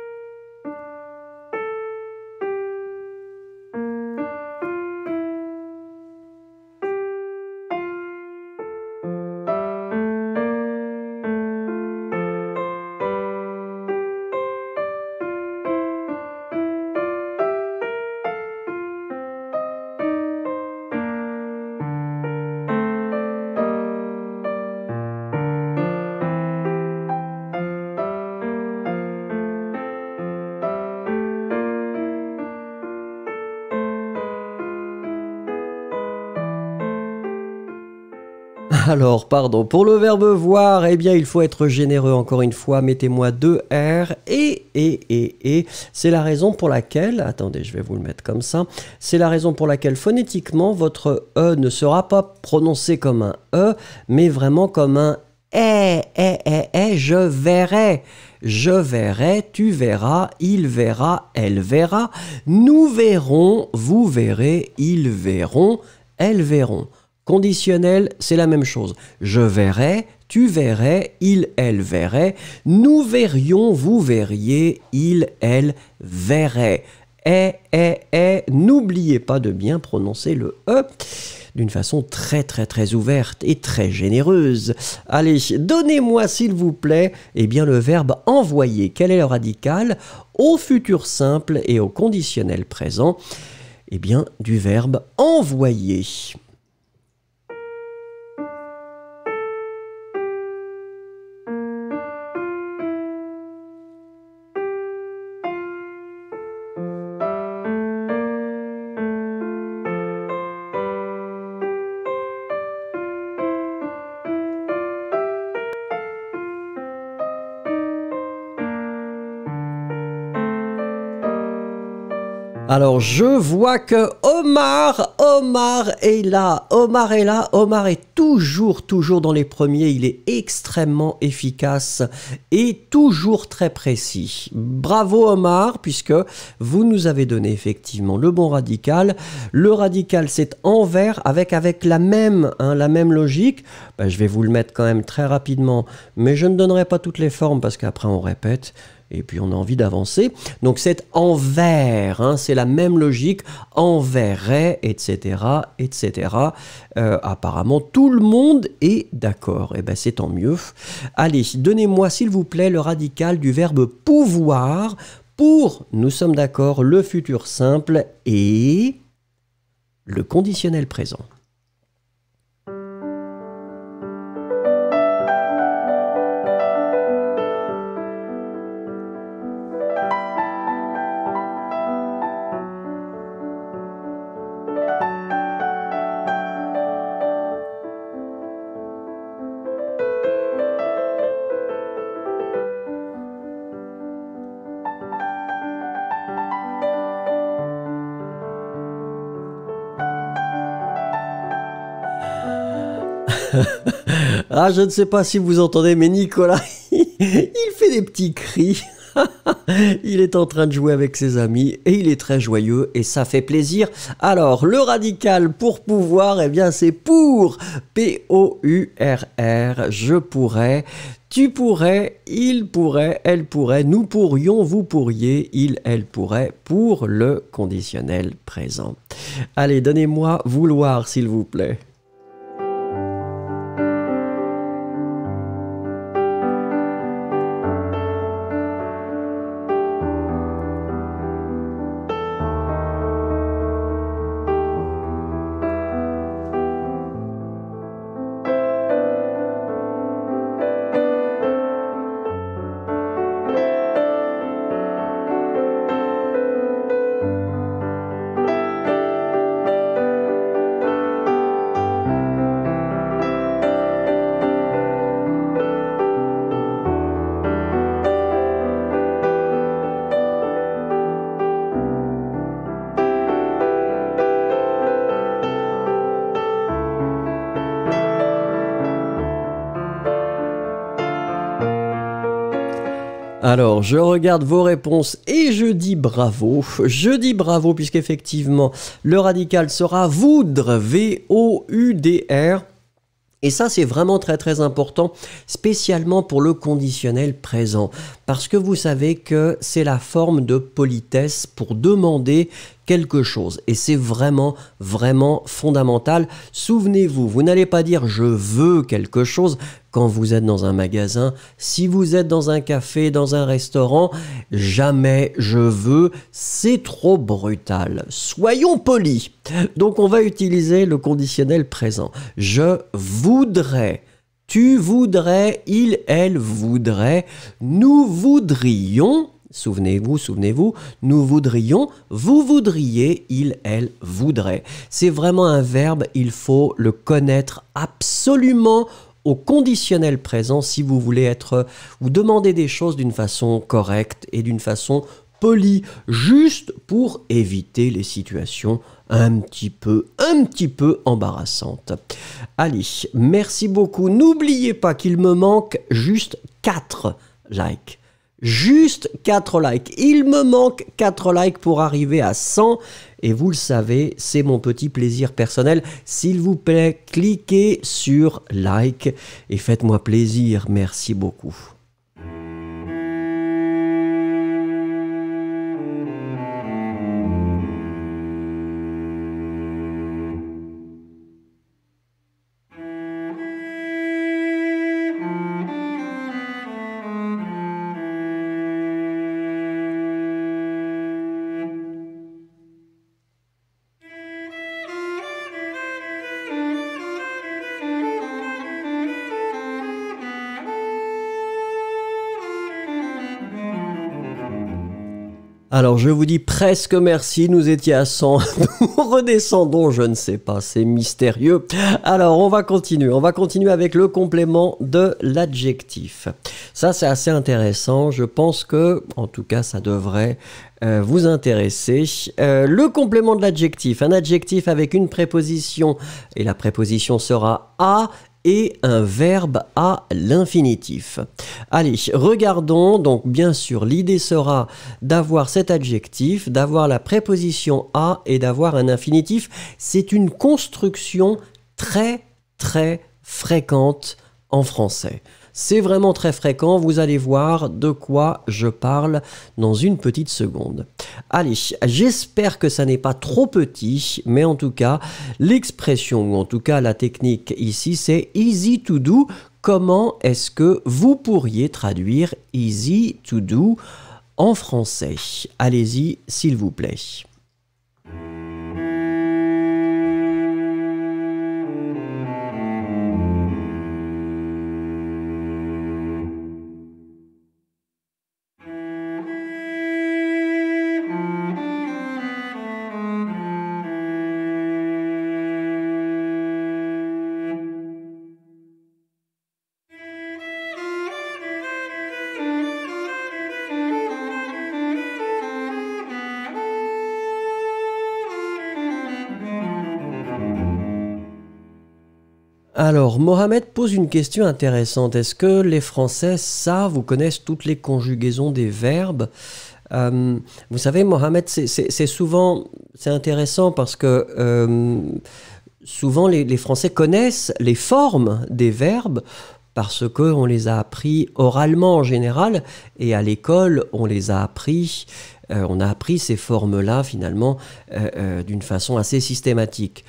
Alors, pardon, pour le verbe voir, eh bien, il faut être généreux encore une fois. Mettez-moi deux R et. C'est la raison pour laquelle, attendez, je vais vous le mettre comme ça. C'est la raison pour laquelle phonétiquement, votre E ne sera pas prononcé comme un E, mais vraiment comme un je verrai. Je verrai, tu verras, il verra, elle verra. Nous verrons, vous verrez, ils verront, elles verront. Conditionnel, c'est la même chose. Je verrai, tu verrais, il, elle verrait. Nous verrions, vous verriez, il, elle verrait. N'oubliez pas de bien prononcer le E d'une façon très ouverte et très généreuse. Allez, donnez-moi s'il vous plaît, eh bien, le verbe envoyer. Quel est le radical au futur simple et au conditionnel présent? Eh bien, du verbe envoyer. Alors, je vois que Omar est là. Omar est toujours dans les premiers. Il est extrêmement efficace et toujours très précis. Bravo Omar, puisque vous nous avez donné effectivement le bon radical. Le radical, c'est envers avec la même logique. Ben, je vais vous le mettre quand même très rapidement, mais je ne donnerai pas toutes les formes parce qu'après on répète. Et puis on a envie d'avancer. Donc c'est envers, hein, c'est la même logique, enverrait, etc. Apparemment tout le monde est d'accord. Et bien c'est tant mieux. Allez, donnez-moi s'il vous plaît le radical du verbe pouvoir pour, nous sommes d'accord, le futur simple et le conditionnel présent. Ah, je ne sais pas si vous entendez, mais Nicolas, il fait des petits cris. Il est en train de jouer avec ses amis et il est très joyeux et ça fait plaisir. Alors, le radical pour pouvoir, eh bien, c'est pour. P-O-U-R-R. Je pourrais, tu pourrais, il pourrait, elle pourrait, nous pourrions, vous pourriez, il, elle pourrait, pour le conditionnel présent. Allez, donnez-moi vouloir, s'il vous plaît. Alors, je regarde vos réponses et je dis bravo. Je dis bravo puisqu'effectivement, le radical sera voudre, V-O-U-D-R. Et ça, c'est vraiment très très important, spécialement pour le conditionnel présent. Parce que vous savez que c'est la forme de politesse pour demander quelque chose. Et c'est vraiment, vraiment fondamental. Souvenez-vous, vous n'allez pas dire « je veux quelque chose » quand vous êtes dans un magasin. Si vous êtes dans un café, dans un restaurant, jamais « je veux », c'est trop brutal. Soyons polis. Donc on va utiliser le conditionnel présent. Je voudrais. Tu voudrais, il, elle voudrait, nous voudrions, souvenez-vous, nous voudrions, vous voudriez, il, elle voudrait. C'est vraiment un verbe, il faut le connaître absolument au conditionnel présent si vous voulez être ou demander des choses d'une façon correcte et d'une façon polie, juste pour éviter les situations un petit peu embarrassantes. Allez, merci beaucoup. N'oubliez pas qu'il me manque juste 4 likes. Juste 4 likes. Il me manque 4 likes pour arriver à 100. Et vous le savez, c'est mon petit plaisir personnel. S'il vous plaît, cliquez sur like et faites-moi plaisir. Merci beaucoup. Alors je vous dis presque merci, nous étions à 100, nous redescendons, je ne sais pas, c'est mystérieux. Alors on va continuer avec le complément de l'adjectif. Ça c'est assez intéressant, je pense que, en tout cas ça devrait vous intéresser. Le complément de l'adjectif, un adjectif avec une préposition, et la préposition sera à, et un verbe à l'infinitif. Allez, regardons. Donc, bien sûr, l'idée sera d'avoir cet adjectif, d'avoir la préposition à et d'avoir un infinitif. C'est une construction très, très fréquente en français. C'est vraiment très fréquent, vous allez voir de quoi je parle dans une petite seconde. Allez, j'espère que ça n'est pas trop petit, mais en tout cas, l'expression, ou en tout cas la technique ici, c'est easy to do. Comment est-ce que vous pourriez traduire easy to do en français? Allez-y, s'il vous plaît. Alors, Mohamed pose une question intéressante. Est-ce que les Français savent ou connaissent toutes les conjugaisons des verbes? Vous savez, Mohamed, c'est souvent, c'est intéressant parce que souvent les Français connaissent les formes des verbes parce qu'on les a appris oralement en général et à l'école, on les a appris, on a appris ces formes-là finalement d'une façon assez systématique.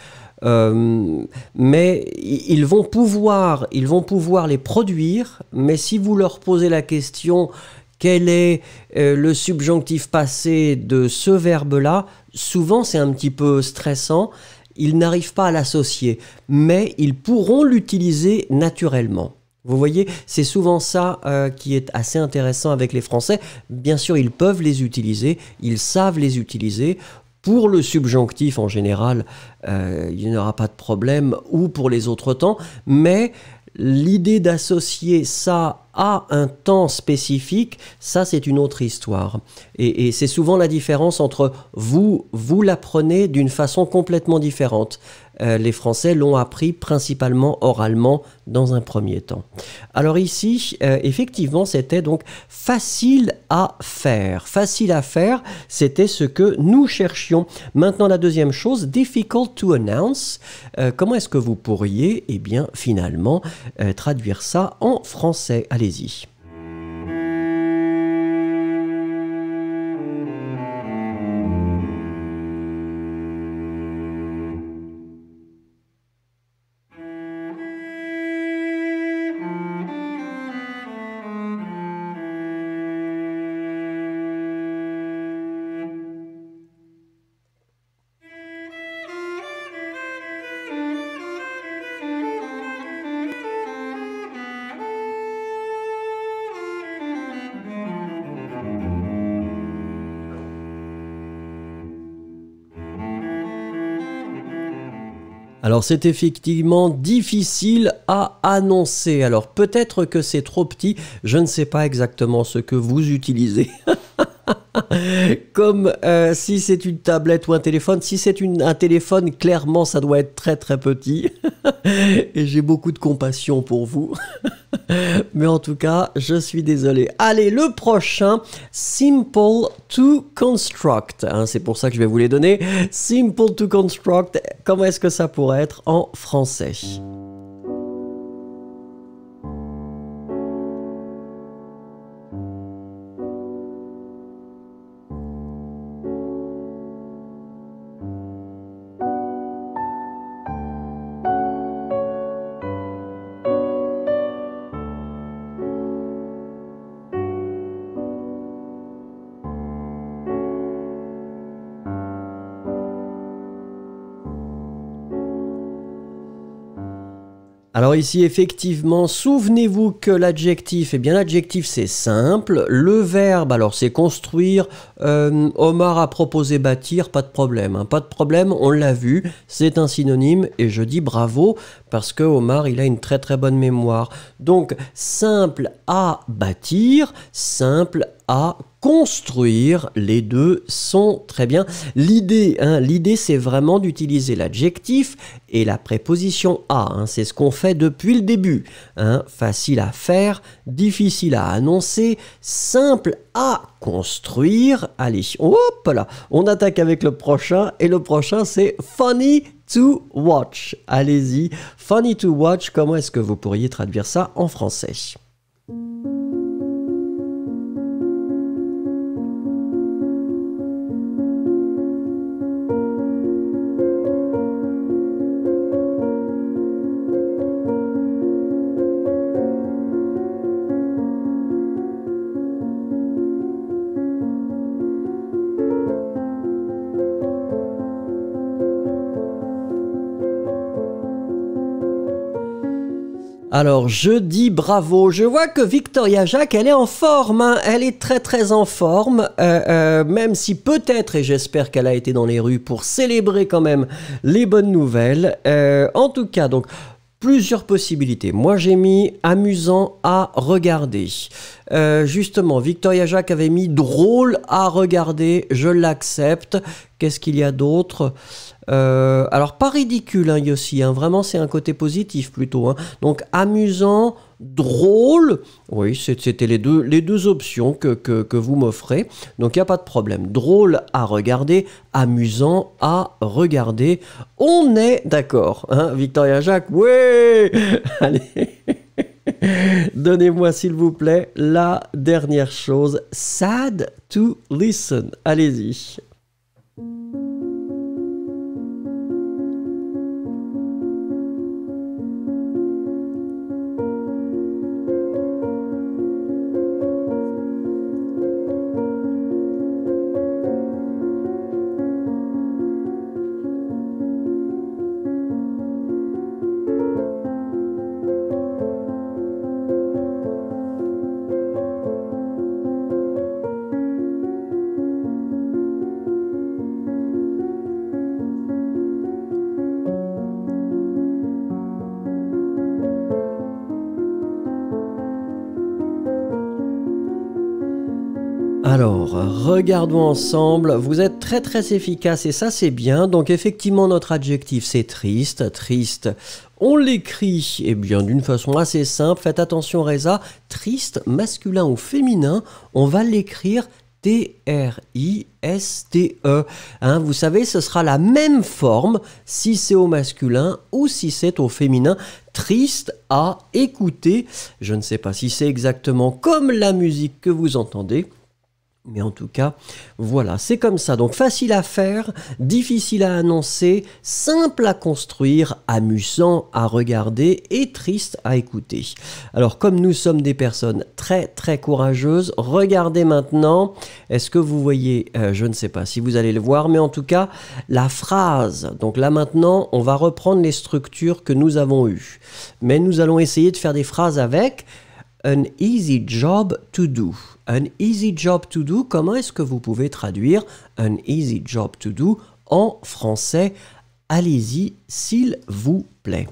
Mais ils vont pouvoir les produire, mais si vous leur posez la question quel est le subjonctif passé de ce verbe-là, souvent c'est un petit peu stressant, ils n'arrivent pas à l'associer, mais ils pourront l'utiliser naturellement. Vous voyez, c'est souvent ça qui est assez intéressant avec les Français. Bien sûr, ils peuvent les utiliser, ils savent les utiliser. Pour le subjonctif, en général, il n'y aura pas de problème, ou pour les autres temps, mais l'idée d'associer ça à un temps spécifique, ça c'est une autre histoire. Et c'est souvent la différence entre vous l'apprenez d'une façon complètement différente. les Français l'ont appris principalement oralement dans un premier temps. Alors ici, effectivement, c'était donc facile à faire. Facile à faire, c'était ce que nous cherchions. Maintenant, la deuxième chose, difficult to announce. Comment est-ce que vous pourriez, eh bien, finalement, traduire ça en français? Allez-y. Alors c'est effectivement difficile à annoncer. Alors peut-être que c'est trop petit, je ne sais pas exactement ce que vous utilisez. Comme si c'est une tablette ou un téléphone. Si c'est un téléphone, clairement ça doit être très très petit. Et j'ai beaucoup de compassion pour vous. Mais en tout cas, je suis désolé. Allez, le prochain, simple to construct. Hein, c'est pour ça que je vais vous les donner. Simple to construct, comment est-ce que ça pourrait être en français? Alors ici, effectivement, souvenez-vous que l'adjectif, eh bien l'adjectif c'est simple. Le verbe, alors c'est construire. Omar a proposé bâtir, pas de problème. Hein, pas de problème, on l'a vu, c'est un synonyme et je dis bravo parce que Omar, il a une très très bonne mémoire. Donc, simple à bâtir, simple à construire, les deux sont très bien. L'idée, c'est vraiment d'utiliser l'adjectif et la préposition à. Hein, c'est ce qu'on fait depuis le début. Hein, facile à faire, difficile à annoncer, simple à construire. Allez, hop là, on attaque avec le prochain et le prochain c'est funny to watch. Allez-y, funny to watch, comment est-ce que vous pourriez traduire ça en français? Alors, je dis bravo. Je vois que Victoria Jacques, elle est en forme. Hein. Elle est très très en forme. Même si peut-être, et j'espère qu'elle a été dans les rues pour célébrer quand même les bonnes nouvelles. En tout cas, donc, plusieurs possibilités. Moi, j'ai mis amusant à regarder. Justement, Victoria Jacques avait mis drôle à regarder. Je l'accepte. Qu'est-ce qu'il y a d'autre? Alors pas ridicule, hein, Yossi, hein, vraiment c'est un côté positif plutôt. Hein. Donc amusant, drôle, oui c'était les deux options que vous m'offrez. Donc il n'y a pas de problème. Drôle à regarder, amusant à regarder. On est d'accord, hein, Victoria Jacques, ouais. Allez, donnez-moi s'il vous plaît la dernière chose. Sad to listen, allez-y. Alors, regardons ensemble. Vous êtes très très efficace et ça c'est bien. Donc effectivement notre adjectif c'est triste. Triste, on l'écrit d'une façon assez simple. Faites attention Reza. Triste, masculin ou féminin, on va l'écrire T-R-I-S-T-E. Vous savez, ce sera la même forme si c'est au masculin ou si c'est au féminin. Triste à écouter. Je ne sais pas si c'est exactement comme la musique que vous entendez. Mais en tout cas, voilà, c'est comme ça. Donc facile à faire, difficile à annoncer, simple à construire, amusant à regarder et triste à écouter. Alors comme nous sommes des personnes très très courageuses, regardez maintenant. Est-ce que vous voyez, je ne sais pas si vous allez le voir, mais en tout cas, la phrase. Donc là maintenant, on va reprendre les structures que nous avons eues. Mais nous allons essayer de faire des phrases avec an easy job to do. An easy job to do, comment est-ce que vous pouvez traduire an easy job to do en français? Allez-y, s'il vous plaît.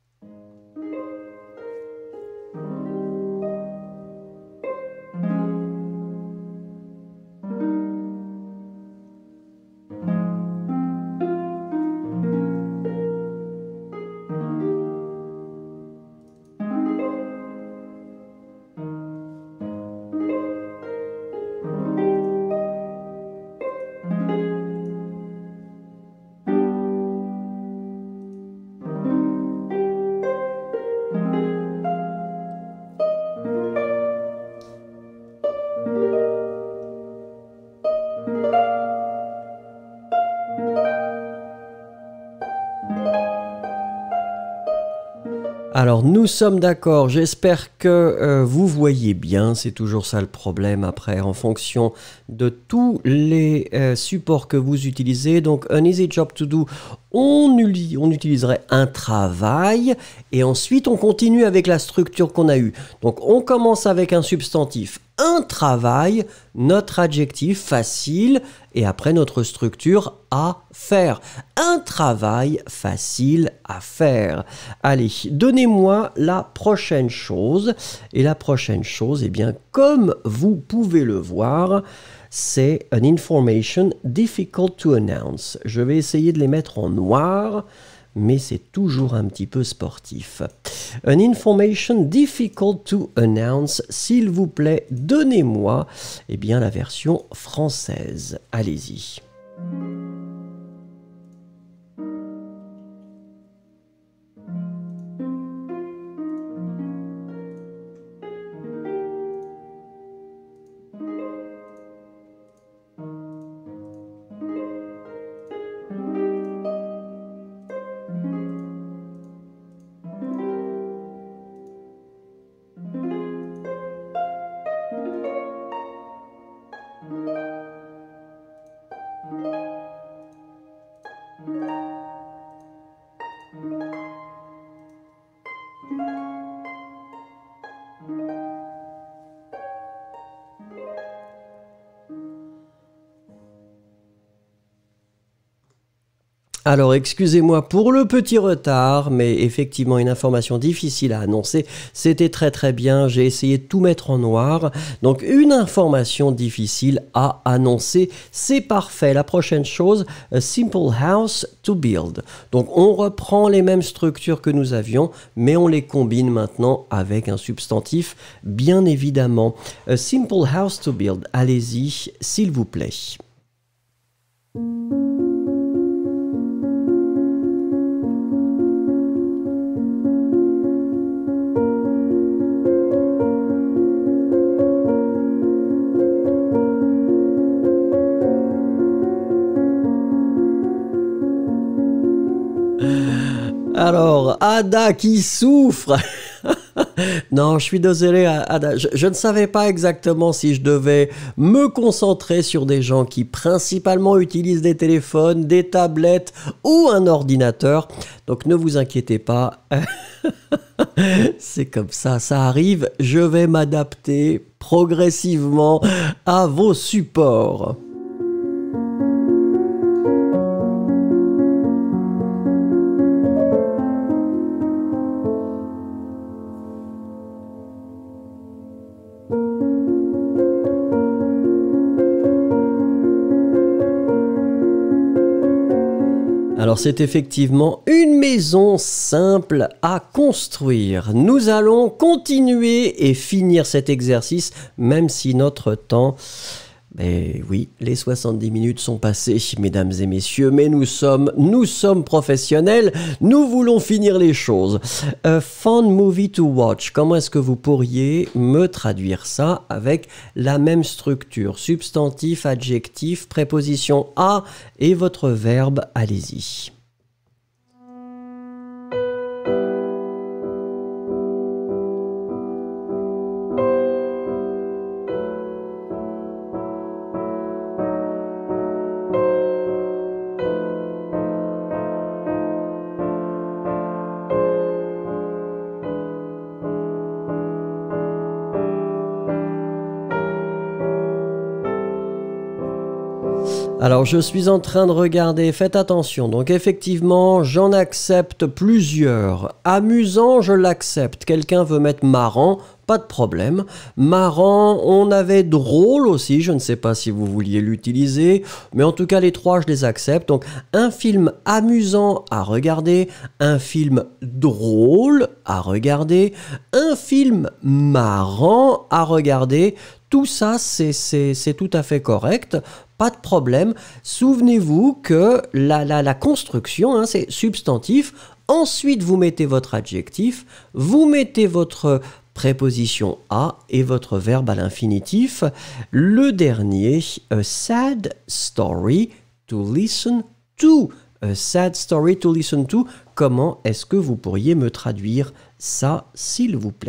Alors nous sommes d'accord, j'espère que vous voyez bien, c'est toujours ça le problème après en fonction de tous les supports que vous utilisez. Donc un easy job to do, on utiliserait un travail et ensuite on continue avec la structure qu'on a eue. Donc on commence avec un substantif, un travail, notre adjectif facile et après notre structure à faire. Un travail facile à faire. Allez, donnez-moi la prochaine chose. Et la prochaine chose, eh bien, comme vous pouvez le voir, c'est an information difficult to announce. Je vais essayer de les mettre en noir, mais c'est toujours un petit peu sportif. An information difficult to announce. S'il vous plaît, donnez-moi la version française. Allez-y. Alors, excusez-moi pour le petit retard, mais effectivement, une information difficile à annoncer. C'était très très bien, j'ai essayé de tout mettre en noir. Donc, une information difficile à annoncer, c'est parfait. La prochaine chose, a simple house to build. Donc, on reprend les mêmes structures que nous avions, mais on les combine maintenant avec un substantif, bien évidemment. A simple house to build. Allez-y, s'il vous plaît. Alors, Ada qui souffre. Non, je suis désolé, Ada. Je ne savais pas exactement si je devais me concentrer sur des gens qui principalement utilisent des téléphones, des tablettes ou un ordinateur. Donc ne vous inquiétez pas. C'est comme ça arrive. Je vais m'adapter progressivement à vos supports. Alors c'est effectivement une maison simple à construire. Nous allons continuer et finir cet exercice, même si notre temps... Mais oui, les 70 minutes sont passées, mesdames et messieurs, mais nous sommes professionnels, nous voulons finir les choses. A fun movie to watch, comment est-ce que vous pourriez me traduire ça avec la même structure? Substantif, adjectif, préposition à et votre verbe, allez-y. Alors je suis en train de regarder, faites attention, donc effectivement j'en accepte plusieurs. Amusant, je l'accepte, quelqu'un veut mettre marrant, pas de problème. Marrant, on avait drôle aussi, je ne sais pas si vous vouliez l'utiliser, mais en tout cas les trois je les accepte. Donc un film amusant à regarder, un film drôle à regarder, un film marrant à regarder, tout ça c'est tout à fait correct. Pas de problème. Souvenez-vous que la construction, hein, c'est substantif. Ensuite, vous mettez votre adjectif, vous mettez votre préposition à et votre verbe à l'infinitif. Le dernier, a sad story to listen to. A sad story to listen to. Comment est-ce que vous pourriez me traduire ça, s'il vous plaît ?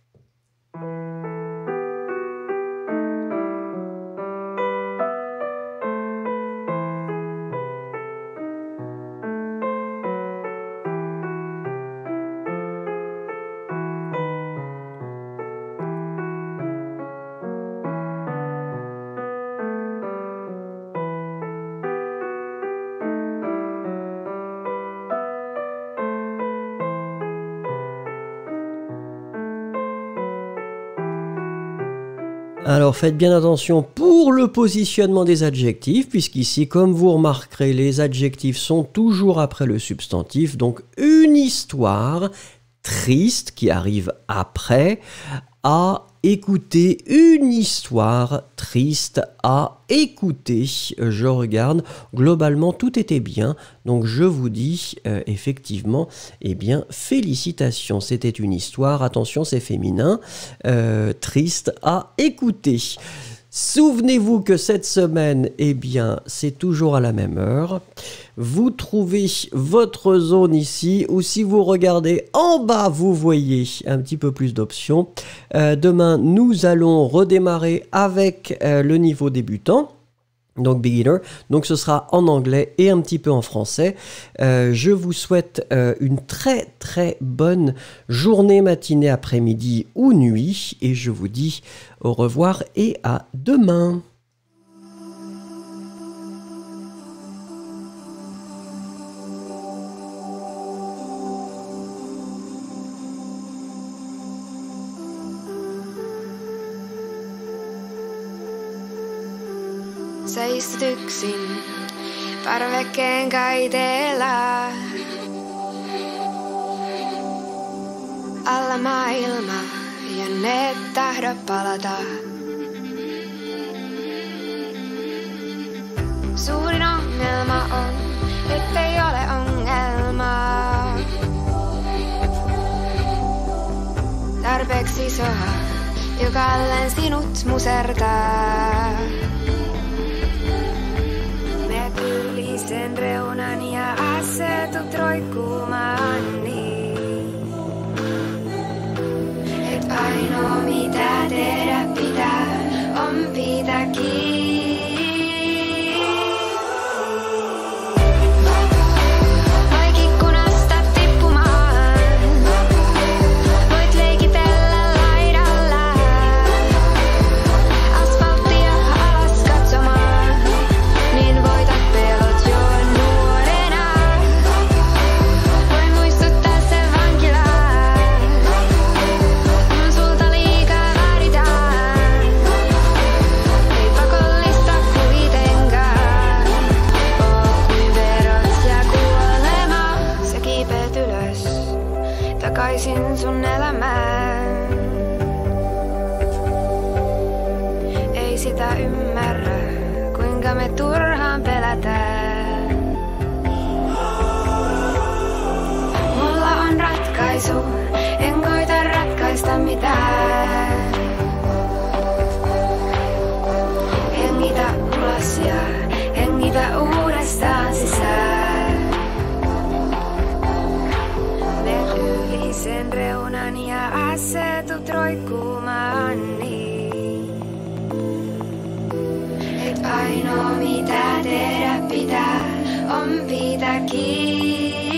Alors faites bien attention pour le positionnement des adjectifs, puisqu'ici, comme vous remarquerez, les adjectifs sont toujours après le substantif. Donc une histoire triste qui arrive après, à écouter, une histoire triste à écouter. Je regarde, globalement tout était bien, donc je vous dis effectivement, eh bien félicitations, c'était une histoire, attention c'est féminin, triste à écouter. Souvenez-vous que cette semaine, eh bien, c'est toujours à la même heure. Vous trouvez votre zone ici, ou si vous regardez en bas, vous voyez un petit peu plus d'options. Demain, nous allons redémarrer avec le niveau débutant. Donc beginner, donc ce sera en anglais et un petit peu en français. Je vous souhaite une très très bonne journée, matinée, après-midi ou nuit et je vous dis au revoir et à demain. Sä istut yksin parvekkeen kaiteella. Alla maailma ja ne tahdo palata. Suurin ongelma on, ettei ole ongelmaa. Tarpeeksi isoa, jokalleen sinut musertaa. Sen reunan ja asetut roikkumaan niin. Et ainoa mitä tehdä pitää on pitää kiinni. ratkaisu. En koita ratkaista mitään. Hengitä ulos ja hengitä uudestaan sisään. Menet yli sen reunan ja asetut roikkumaan niin. Et ainoa mitä tehdä pitää on pitää kiinni.